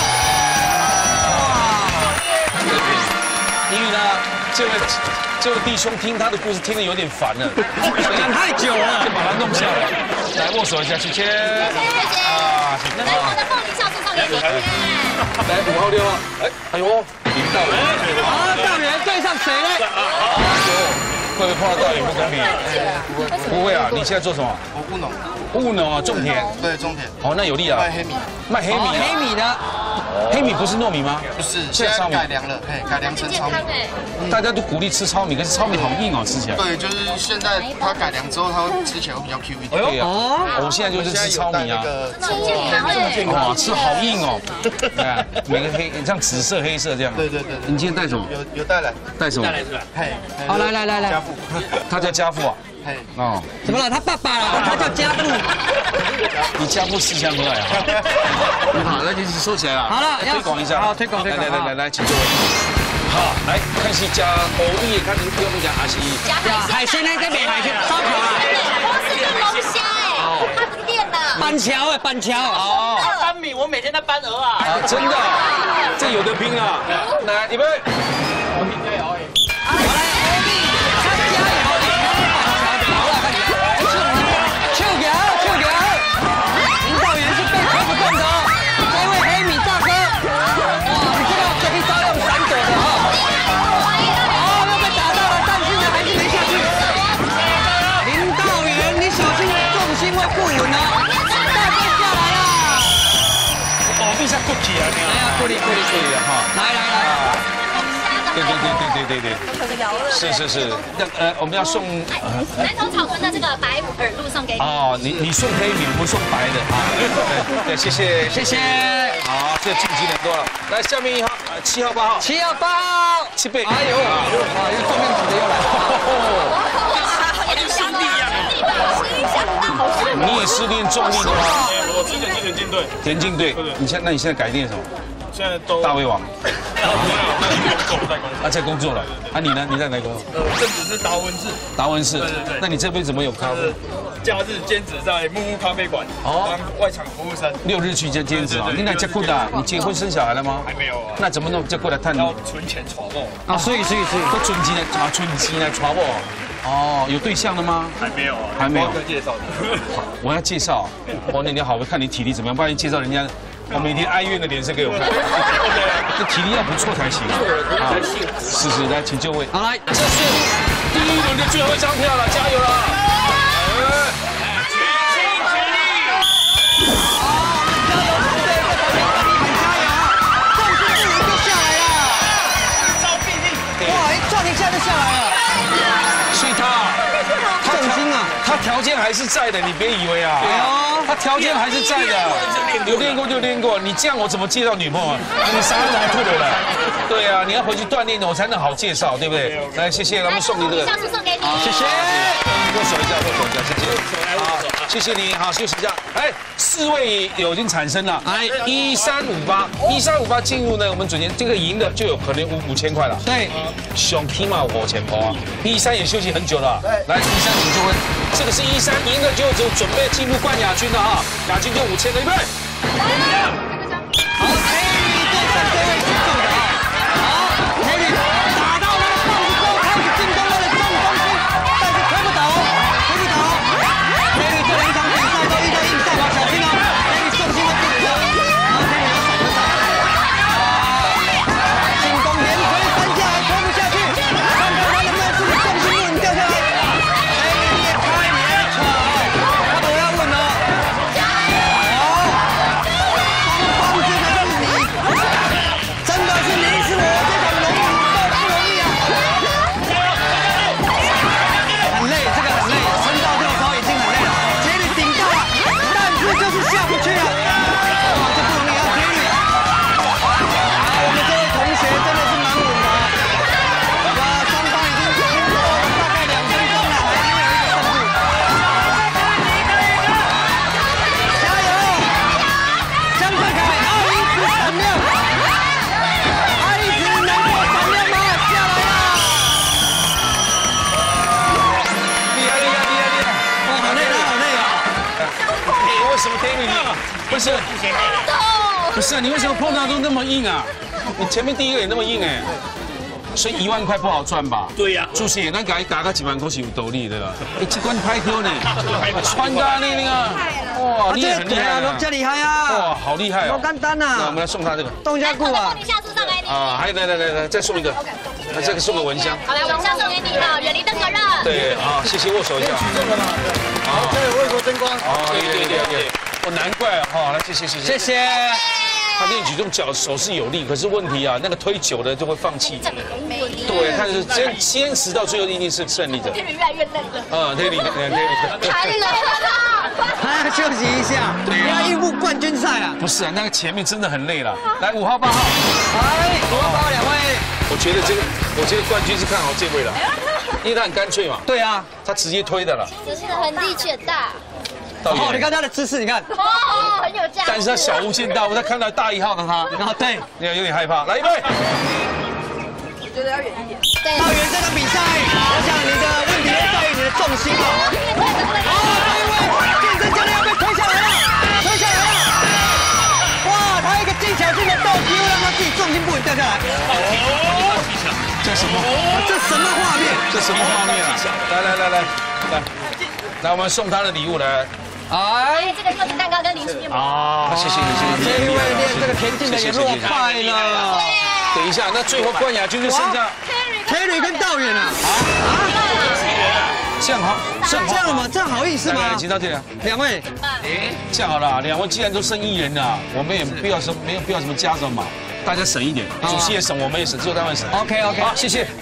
因为呢，这位弟兄听他的故事听得有点烦了， 讲太久了， 就把他弄下来。来握手一下，谢谢。啊，谢谢。 来，我的凤梨酵素送给你。 来5号、6号，哎呦，林道元。 好，道元对上谁呢？ 会不会碰到道元不公平？不会啊，你现在做什么？ 我务农。 务农啊，种田。 对，种田。 哦，那有利啊。 卖黑米。 卖黑米。 黑米的。 黑米不是糯米吗？ 不是，现在改良了，改良成糙米。 大家都鼓励吃糙米，可是糙米好硬哦，吃起来。 对，就是现在它改良之后，它会吃起来会比较 Q 一点。 对啊，我现在就是吃糙米啊。哇，吃好硬哦。看每个黑，像紫色、黑色这样。 对。 你今天带什么？ 有带来。 带什么？ 嘿。 好，来。 家父。 他叫家父啊。 嘿。 哦。 怎么了？他爸爸了，他叫家父。 你家父4箱回来啊？好，那就是收起来了。 好了， 推广一下。 好，推广。 来，请坐。好，来看是加欧丽，看你不用讲阿西。 加海鲜呢？在美海鲜烧烤啊。 不是龙虾哎，它不变了。 板桥。 哦。搬米，我每天在搬鹅啊。 啊，真的，这有得拼啊！来，预备。 好，来欧丽，他加油！林道元是被推不动的哦，这位黑米大哥，哇，你这个可以稍用闪躲的哦。哦，又被打到了，但是呢还是没下去。林道元，你小心重心会不稳哦。大哥下来了。 哦，你像过去啊，你啊。哎呀，过力哈。来。对，是。那我们要送南投草屯的这个白耳鹿送给你。 哦，你送黑米，我们送白的啊。对，谢谢。好，这晋级很多了。来，下面1号、7号、8号。 7号、8号 ，7倍。 哎呦，又重量级的又来了。 好像兄弟一样。 你也是练重力的吗？ 我之前是田径队。 你现在改练什么？ 现在都大胃王。 在工作了。 啊，你呢？你在哪里工作？ 正职是达文士。对。 那你这辈子怎么有咖啡？ 假日兼职在木屋咖啡馆当外场服务生。 6日去兼职啊？你那结婚的？你结婚生小孩了吗？ 还没有啊。 那怎么弄？就过来探你？ 要存钱传播。 啊，所以都存钱来传播。哦，有对象了吗？ 还没有啊。 还没有。 介绍的。我要介绍。哦，那你好，我看你体力怎么样？不然介绍人家。我每天哀怨的脸色给我看，这体力要不错才行啊！是，来，请就位。 好，来， 这是第1轮的最后1张票了，加油了！ 全心全力！ 撞一下就下来了。 所以重心啊，他条件还是在的，你别以为啊。他条件还是在的，有练过就练过。你这样我怎么介绍女朋友？你啥都来吐了。对啊，你要回去锻炼，我才能好介绍，对不对？来，谢谢，我们送你这个。 下次送给你。 谢谢。握手一下，谢谢。好，谢谢你，好，休息一下。哎，4位已经产生了。哎，1358进入呢，我们准年这个赢的就有可能5000块了。 对， 熊起码5000块啊。13也休息很久了。来，13请就位。这个是13赢的就准备进入冠亚军了哈，亚军就5000了，预备。 好，黑米对上这位举重的啊，好，黑米打到他的棒子之后开始进攻他的重中心，但是推不倒，黑米这2场比赛都遇到硬仗啊，小心哦，黑米重心会不稳，然后黑米要闪进攻连推3下还推不下去，看看他能不能自己重心不稳掉下来。他不要问了。 是？不是啊，你为什么碰到都那么硬啊？你前面第一个也那么硬哎。所以1万块不好赚吧？ 对呀， 主持人咱给他几万块是有道理的啦。哎，这关拍 Q 呢，穿搭那个，哇，你也很厉害啊， 这厉害啊！ 哇，好厉害哦， 好简单呐。 那我们来送他这个冻虾裤啊！ 你下次上来你。 啊，还来，再送一个，那这个送个蚊香。 好来，蚊香送给你哈，远离登革热。 对，好，谢谢握手一下。 好，这有为国争光。 对，我难怪哈，来谢谢。他练举重脚手是有力，可是问题啊，那个推久了就会放弃。对，但是坚持到最后一定是胜利的。 天宇越来越累了。 天宇。 太累了。 还要休息一下，你要应付冠军赛啊！ 不是啊，那个前面真的很累了。来5号8号， 来5号8号2位。 我觉得冠军是看好这位了，因为他很干脆嘛。 对啊， 他直接推的了。 真是很力气很大。 哦，你看他的姿势，你看。 哦，很有架势。 但是他小巫见大巫，他看到大1号的他， 然后对， 有点害怕。来，预备。 我觉得要远一点。 道元这场比赛，我想你的问题会在于你的重心哦。这一位健身教练要被推下来了。哇，他一个技巧性的倒 Q， 让他自己重心不稳掉下来。 这什么？ 这什么画面？ 这什么画面啊？来，我们送他的礼物来。 哎，这个热情蛋糕跟零食面包。 啊，谢谢。 这一位练这个田径的也落败了。 等一下，那最后冠亚军就剩下 Terry 跟道远啊。 这样好， 这样吗？这样好意思吗？ 来，请到这里。 2位， 这样好了，2位既然都剩1人了，我们也没有必要什么加什么，大家省一点，主席也省，我们也省，只有单位省。 OK， 好，谢谢。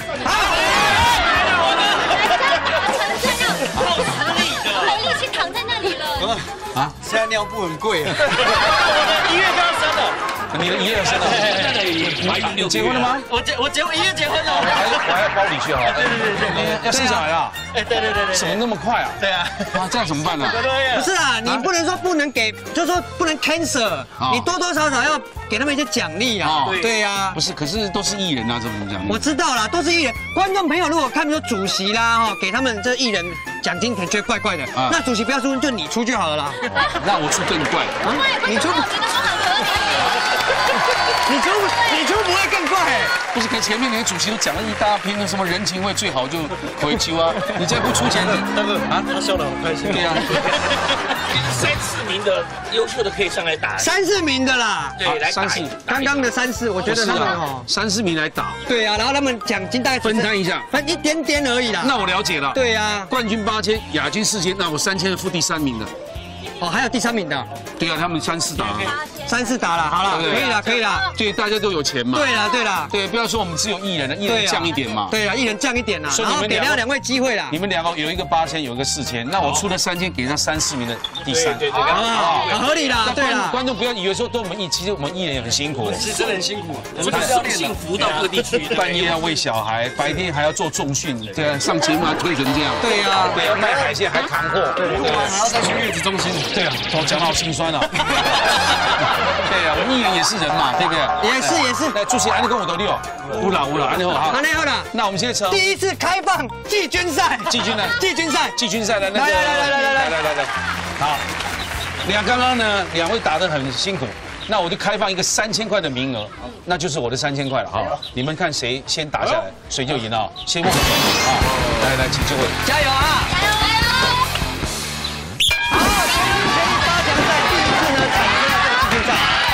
没力气躺在那里了。 啊，现在尿布很贵啊。 我的1月就要生了。 你的1月要生了？你结婚了吗？ 我1月结婚了。 我还要包你去哈。对，要生小孩了。 哎，对。 怎么那么快啊？ 对啊。 这样怎么办呢？ 不是啊，你不能说不能给，就是说不能 cancel，你多多少少要给他们一些奖励啊。对呀。不是，可是都是艺人啊，怎么讲？ 我知道啦，都是艺人。观众朋友如果看说主席啦，哈，给他们这艺人奖金，觉得怪怪的，那主席不要出，就你出就好了啦。 那我出更怪。 你出。你出不会更怪？ 不是，可前面连主席都讲了一大篇，什么人情味最好就回球啊！你再不出钱， 他笑得好开心。 对呀。 3、4名的优秀的可以上来打。 3、4名的啦。 对，来 3、4。刚刚的3、4，我觉得他们哦 ，3、4名来打。 对啊，然后他们奖金大概分摊一下， 分一点点而已啦。 那我了解了。 对啊， 冠军8000，亚军4000，那我3000付第3名的。 哦，还有第3名的。对啊，他们3、4打。 3、4打了，好了，可以了。 对，大家都有钱嘛。 对啦。 对，不要说我们只有艺人了，艺人降一点嘛。 对啊，艺人降一点啦。 所以你们给2位机会啦。 你们2个有一个8000，有一个4000，那我出了3000给那3、4名的第3。 对， 很合理啦。对啦。 观众不要以为说都我们其实我们艺人也很辛苦。 是真的很辛苦，我们是要幸福到各个地区， 半夜要喂小孩，白天还要做重训，对啊，上节目还推成这样。 对呀， 对啊，卖海鲜还扛货， 还要再去月子中心。 对啊，我讲到好心酸啊。对啊，我们艺人也是人嘛，对不对？ 也是。 来，主席，安利跟我都溜，乌啦，安利好哈。 安利好了。那我们现在从第一次开放季军赛。季军赛的那个。来。 好，刚刚呢，2位打得很辛苦，那我就开放一个3000块的名额，那就是我的3000块了哈。你们看谁先打下来，谁就赢了。先握手啊！来，请就位， 加油啊！加油！好，8强赛第一次呢产生了这个季军赛，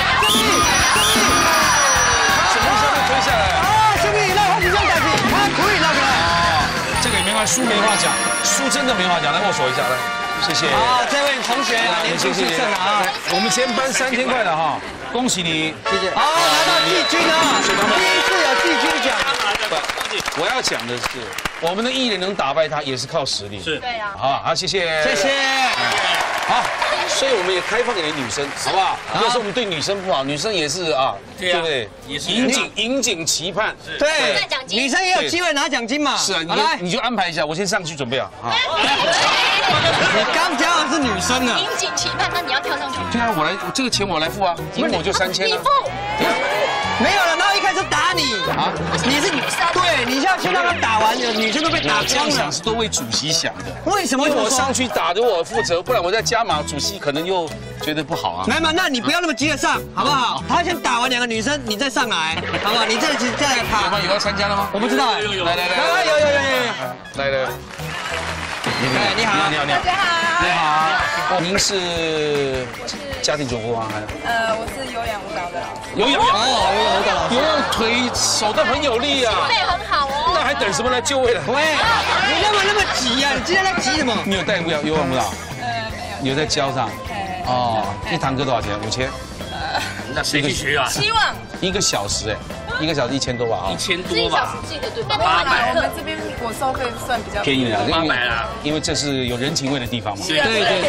什么时候被推下来啊？ 兄弟，那好几项打击，他可以那个。 这个也没关系，输没话讲，输真的没话讲，来握手一下来。 谢谢。 好，这位同学年轻气盛啊！ 我们先颁3000块的哈，恭喜你， 谢谢。好，拿到季军啊！第一次有季军奖。 我要讲的是，我们的艺人能打败他，也是靠实力。 是。 对啊。 好，谢谢。 谢谢。 好，所以我们也开放给女生，好不好？不要说我们对女生不好，女生也是啊，对不对？也是引颈期盼。 对。女生也有机会拿奖金嘛。 是啊，你就安排一下，我先上去准备啊。 你刚讲的是女生啊。 引颈期盼，那你要跳上去。 对啊，这个钱我来付啊，赢我就3000。 你付。 没有了，然后一开始打你。 啊，你是对，你下去让他打完，女生都被打这样光了。 想是都为主席想的。 为什么？ 因为我上去打的我负责，不然我再加码，主席可能又觉得不好啊。 来嘛，那你不要那么急着上，好不好？他先打完2个女生，你再上来，好不好？你再来爬。 有要参加了吗？ 我不知道。 有。来， 有。 来。 哎，你好。 你好。你好。您是家庭主妇吗？ 我是有氧舞蹈的老师。 有氧舞蹈老师。有腿手都很有力啊。 背很好哦。 那还等什么来就位了？ 喂，你那么急呀？你今天在急什么？ 你有带有氧舞蹈？没有。有在教上？哦，一堂课多少钱？5000。 那谁去学啊？ 希望 1个小时1个小时1000多吧啊 ，1000多吧。 记得对吧 ？800。我们这边我收费算比较便宜的 ，800啦。 因为这是有人情味的地方嘛。 对。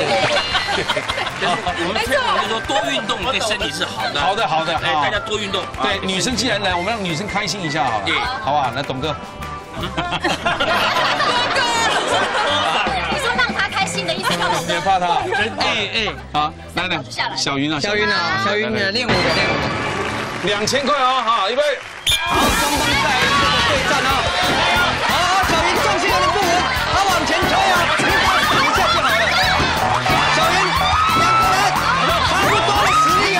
我们推广就是说多运动对身体是好的。 好的。 哎，大家多运动。 对，女生既然来，我们让女生开心一下好了。 对， 好不好？来，董哥。 你说让他开心的意思， 别怕他。好，来，小云啊练舞的。 2000块啊，好，预备。 好，双方再来一个对战啊！好，小云重心有点不稳，他往前推啊，你打一下就好了。小云2个人差不多的实力啊！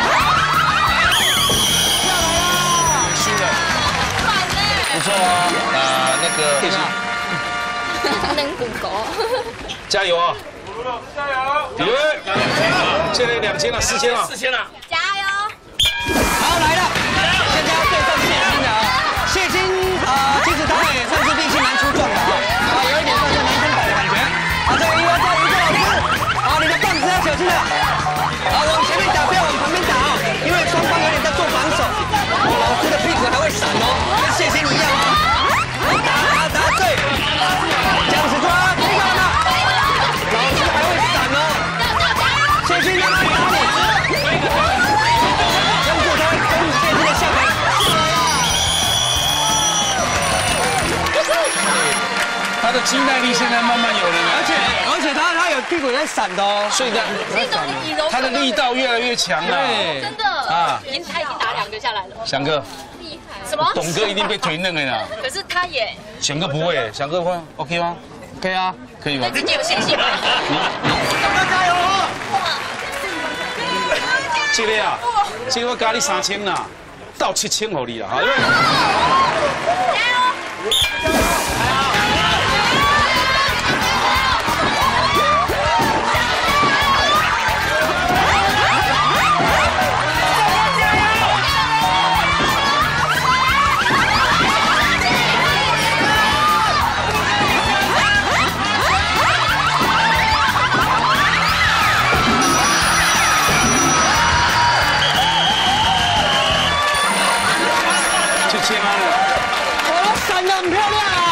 下来啦！ 输了，不错哦。那个能滚狗， 加油啊！加油！预备，现在2000了，4000了 ，4000了， 加油！ 好，来了，现在要对上谢金的啊，谢金其实他也算是力气蛮出壮的啊，有一点算是男生版的感觉。好，这个一个老师，好，你的棒子要小心了，好，往前面打，不要往旁边打啊，因为双方有点在做防守，老师的屁股还会闪哦，跟谢金一样哦。打对，这样子抓，你看到吗？老师还会闪哦，谢金让他打你。 他的肌耐力现在慢慢有了， 而且他有屁股在闪的哦， 所以他的力道越来越强了。 真的啊，他已经打2个下来了。 翔哥， 厉害！什么？ 董哥一定被腿嫩了啦。 可是他也。 翔哥不会，翔哥会 OK 吗？ 可以啊， 可以吗？ 对自己有信心吗？ 董哥加油哦！ 这个我加你3000啦，到7000给你啦，好。 闪得很漂亮啊！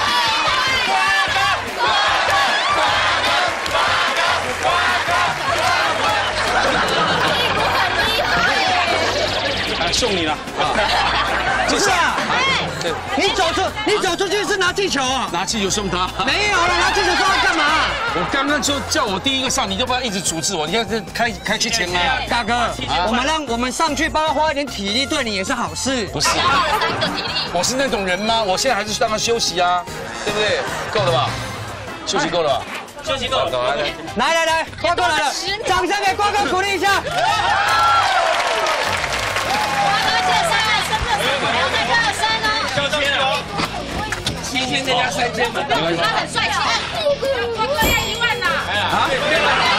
送你了啊！ 不是啊，你走出去是拿气球啊？ 拿气球送他？ 没有了，拿气球送他干嘛？ 我刚刚就叫我第一个上，你就不要一直阻止我。你看这开7000啊！ 大哥，我们上去帮他花一点体力，对你也是好事。 不是，我是那种人吗？我现在还是让他休息啊，对不对？够了吧？休息够了吧？ 休息够了。 来，瓜哥来了，掌声给瓜哥鼓励一下。 7000再加3000嘛， 他很帅气，瓜哥要1万呐！啊！1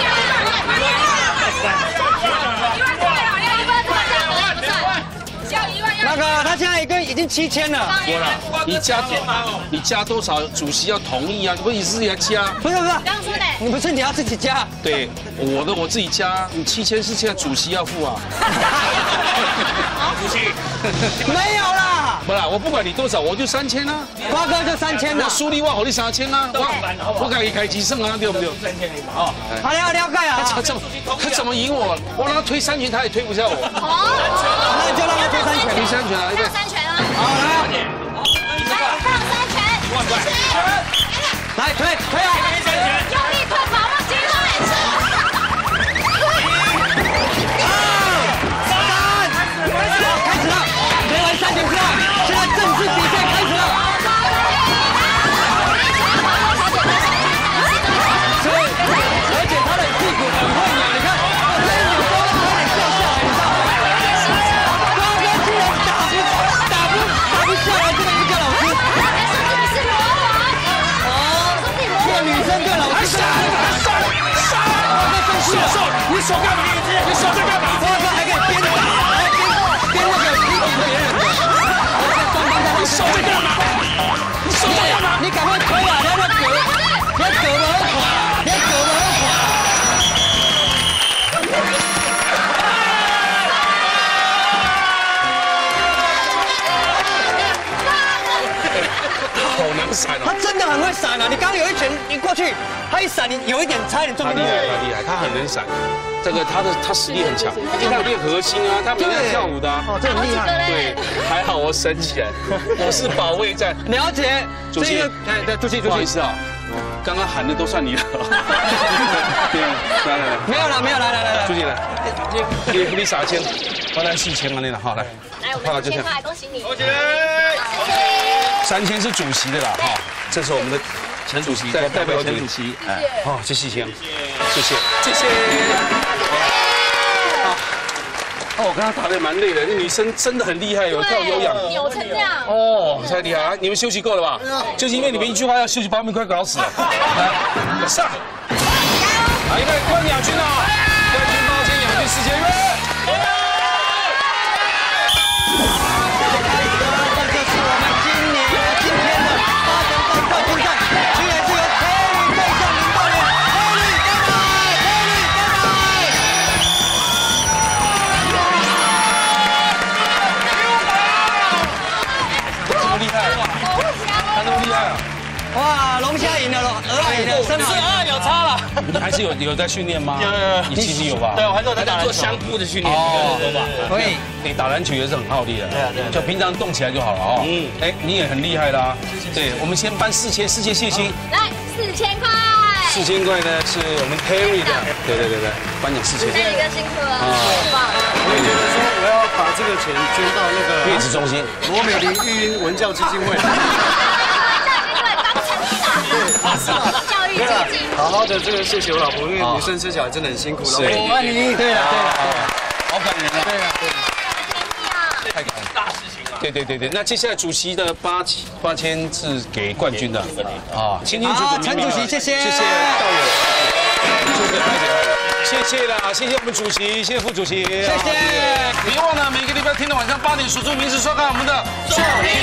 万， 那个他现在已经7000了。 多了，你加多少？主席要同意啊，你不是自己来加？ 不是， 刚刚说的， 你不是你要自己加？ 对，我自己加，你7000是现在主席要付啊。 主席， 没有啦， 不啦，我不管你多少，我就3000啊。 瓜哥就3000了， 我输你我好你3000啊，我开几胜啊，对不对？ 哦， 好了解啊。 他怎么赢我？我让他推3拳，他也推不下我。 那就让他推3拳， 推3拳啊， 放3拳啊！ 好来， 放3拳， 来推啊！ 用力推，把握机会。 开始了，推完3拳之后。 你手干嘛？你手在干嘛？ 我哥还可以边打，边那个批评别人的。 你手在干嘛？你手在干嘛？ 你赶快推啊！你那狗，你狗都很垮，你狗都很垮。 好难闪哦！ 他真的很会闪啊！你刚刚有一拳一过去，他一闪，你有一点差一点中进去。 他厉害，他很能闪。这个他实力很强，因为他有练核心啊，他每天跳舞的啊。 哦，这很厉害。 对，还好我省起来，我是保卫战。 了解， 主席， 对，主席， 不好意思啊，刚刚喊的都算你的。对，来， 没有了，来， 主席来，你撒钱，我来4000啊，那个好来， 来我们1000块，恭喜你，恭喜 ！3000是主席的啦，哈，这是我们的陈主席代表陈主席，哎，好，这4000，谢谢。哦，我刚刚打得蛮累的，那女生真的很厉害，有跳有氧， 扭成这样。 哦，太厉害啊！你们休息够了吧？就是因为你们一句话要休息，把我们快搞死了。来，上！好，预备，冠亚军啊！冠军抱歉，亚军4000元。 这就是我们今天的8人赛冠军战，居然是由Terry对上领导人Terry， 这么厉害，他那么厉害啊！ 哇，龙虾赢了，鹅赢了，真好。 有差了。 你还是有在训练吗？ 有。 你其实有吧？ 对，我还是有在做相扑的训练。 可以。 你打篮球也是很耗力的。 对。 就平常动起来就好了哦。哎，你也很厉害啦。对，我们先颁4000谢金。 来，4000块。 4000块呢是我们 Terry 的，对，颁奖4000。 Terry哥辛苦了，棒！ 我也觉得说我要把这个钱捐到那个月子中心罗美玲育婴文教基金会。 教育基金。 好好的这个谢谢我老婆，因为女生生小孩真的很辛苦。老婆我爱你。 对了， 好感人啊！ 对啊。 太感人，大事情啊！对，那接下来主席的8000是给冠军的啊，清楚。 陈主席，谢谢道友，谢谢啦，谢谢我们主席，谢谢副主席，谢谢。别忘了每个礼拜天的晚上8点，锁住名字收看我们的《少年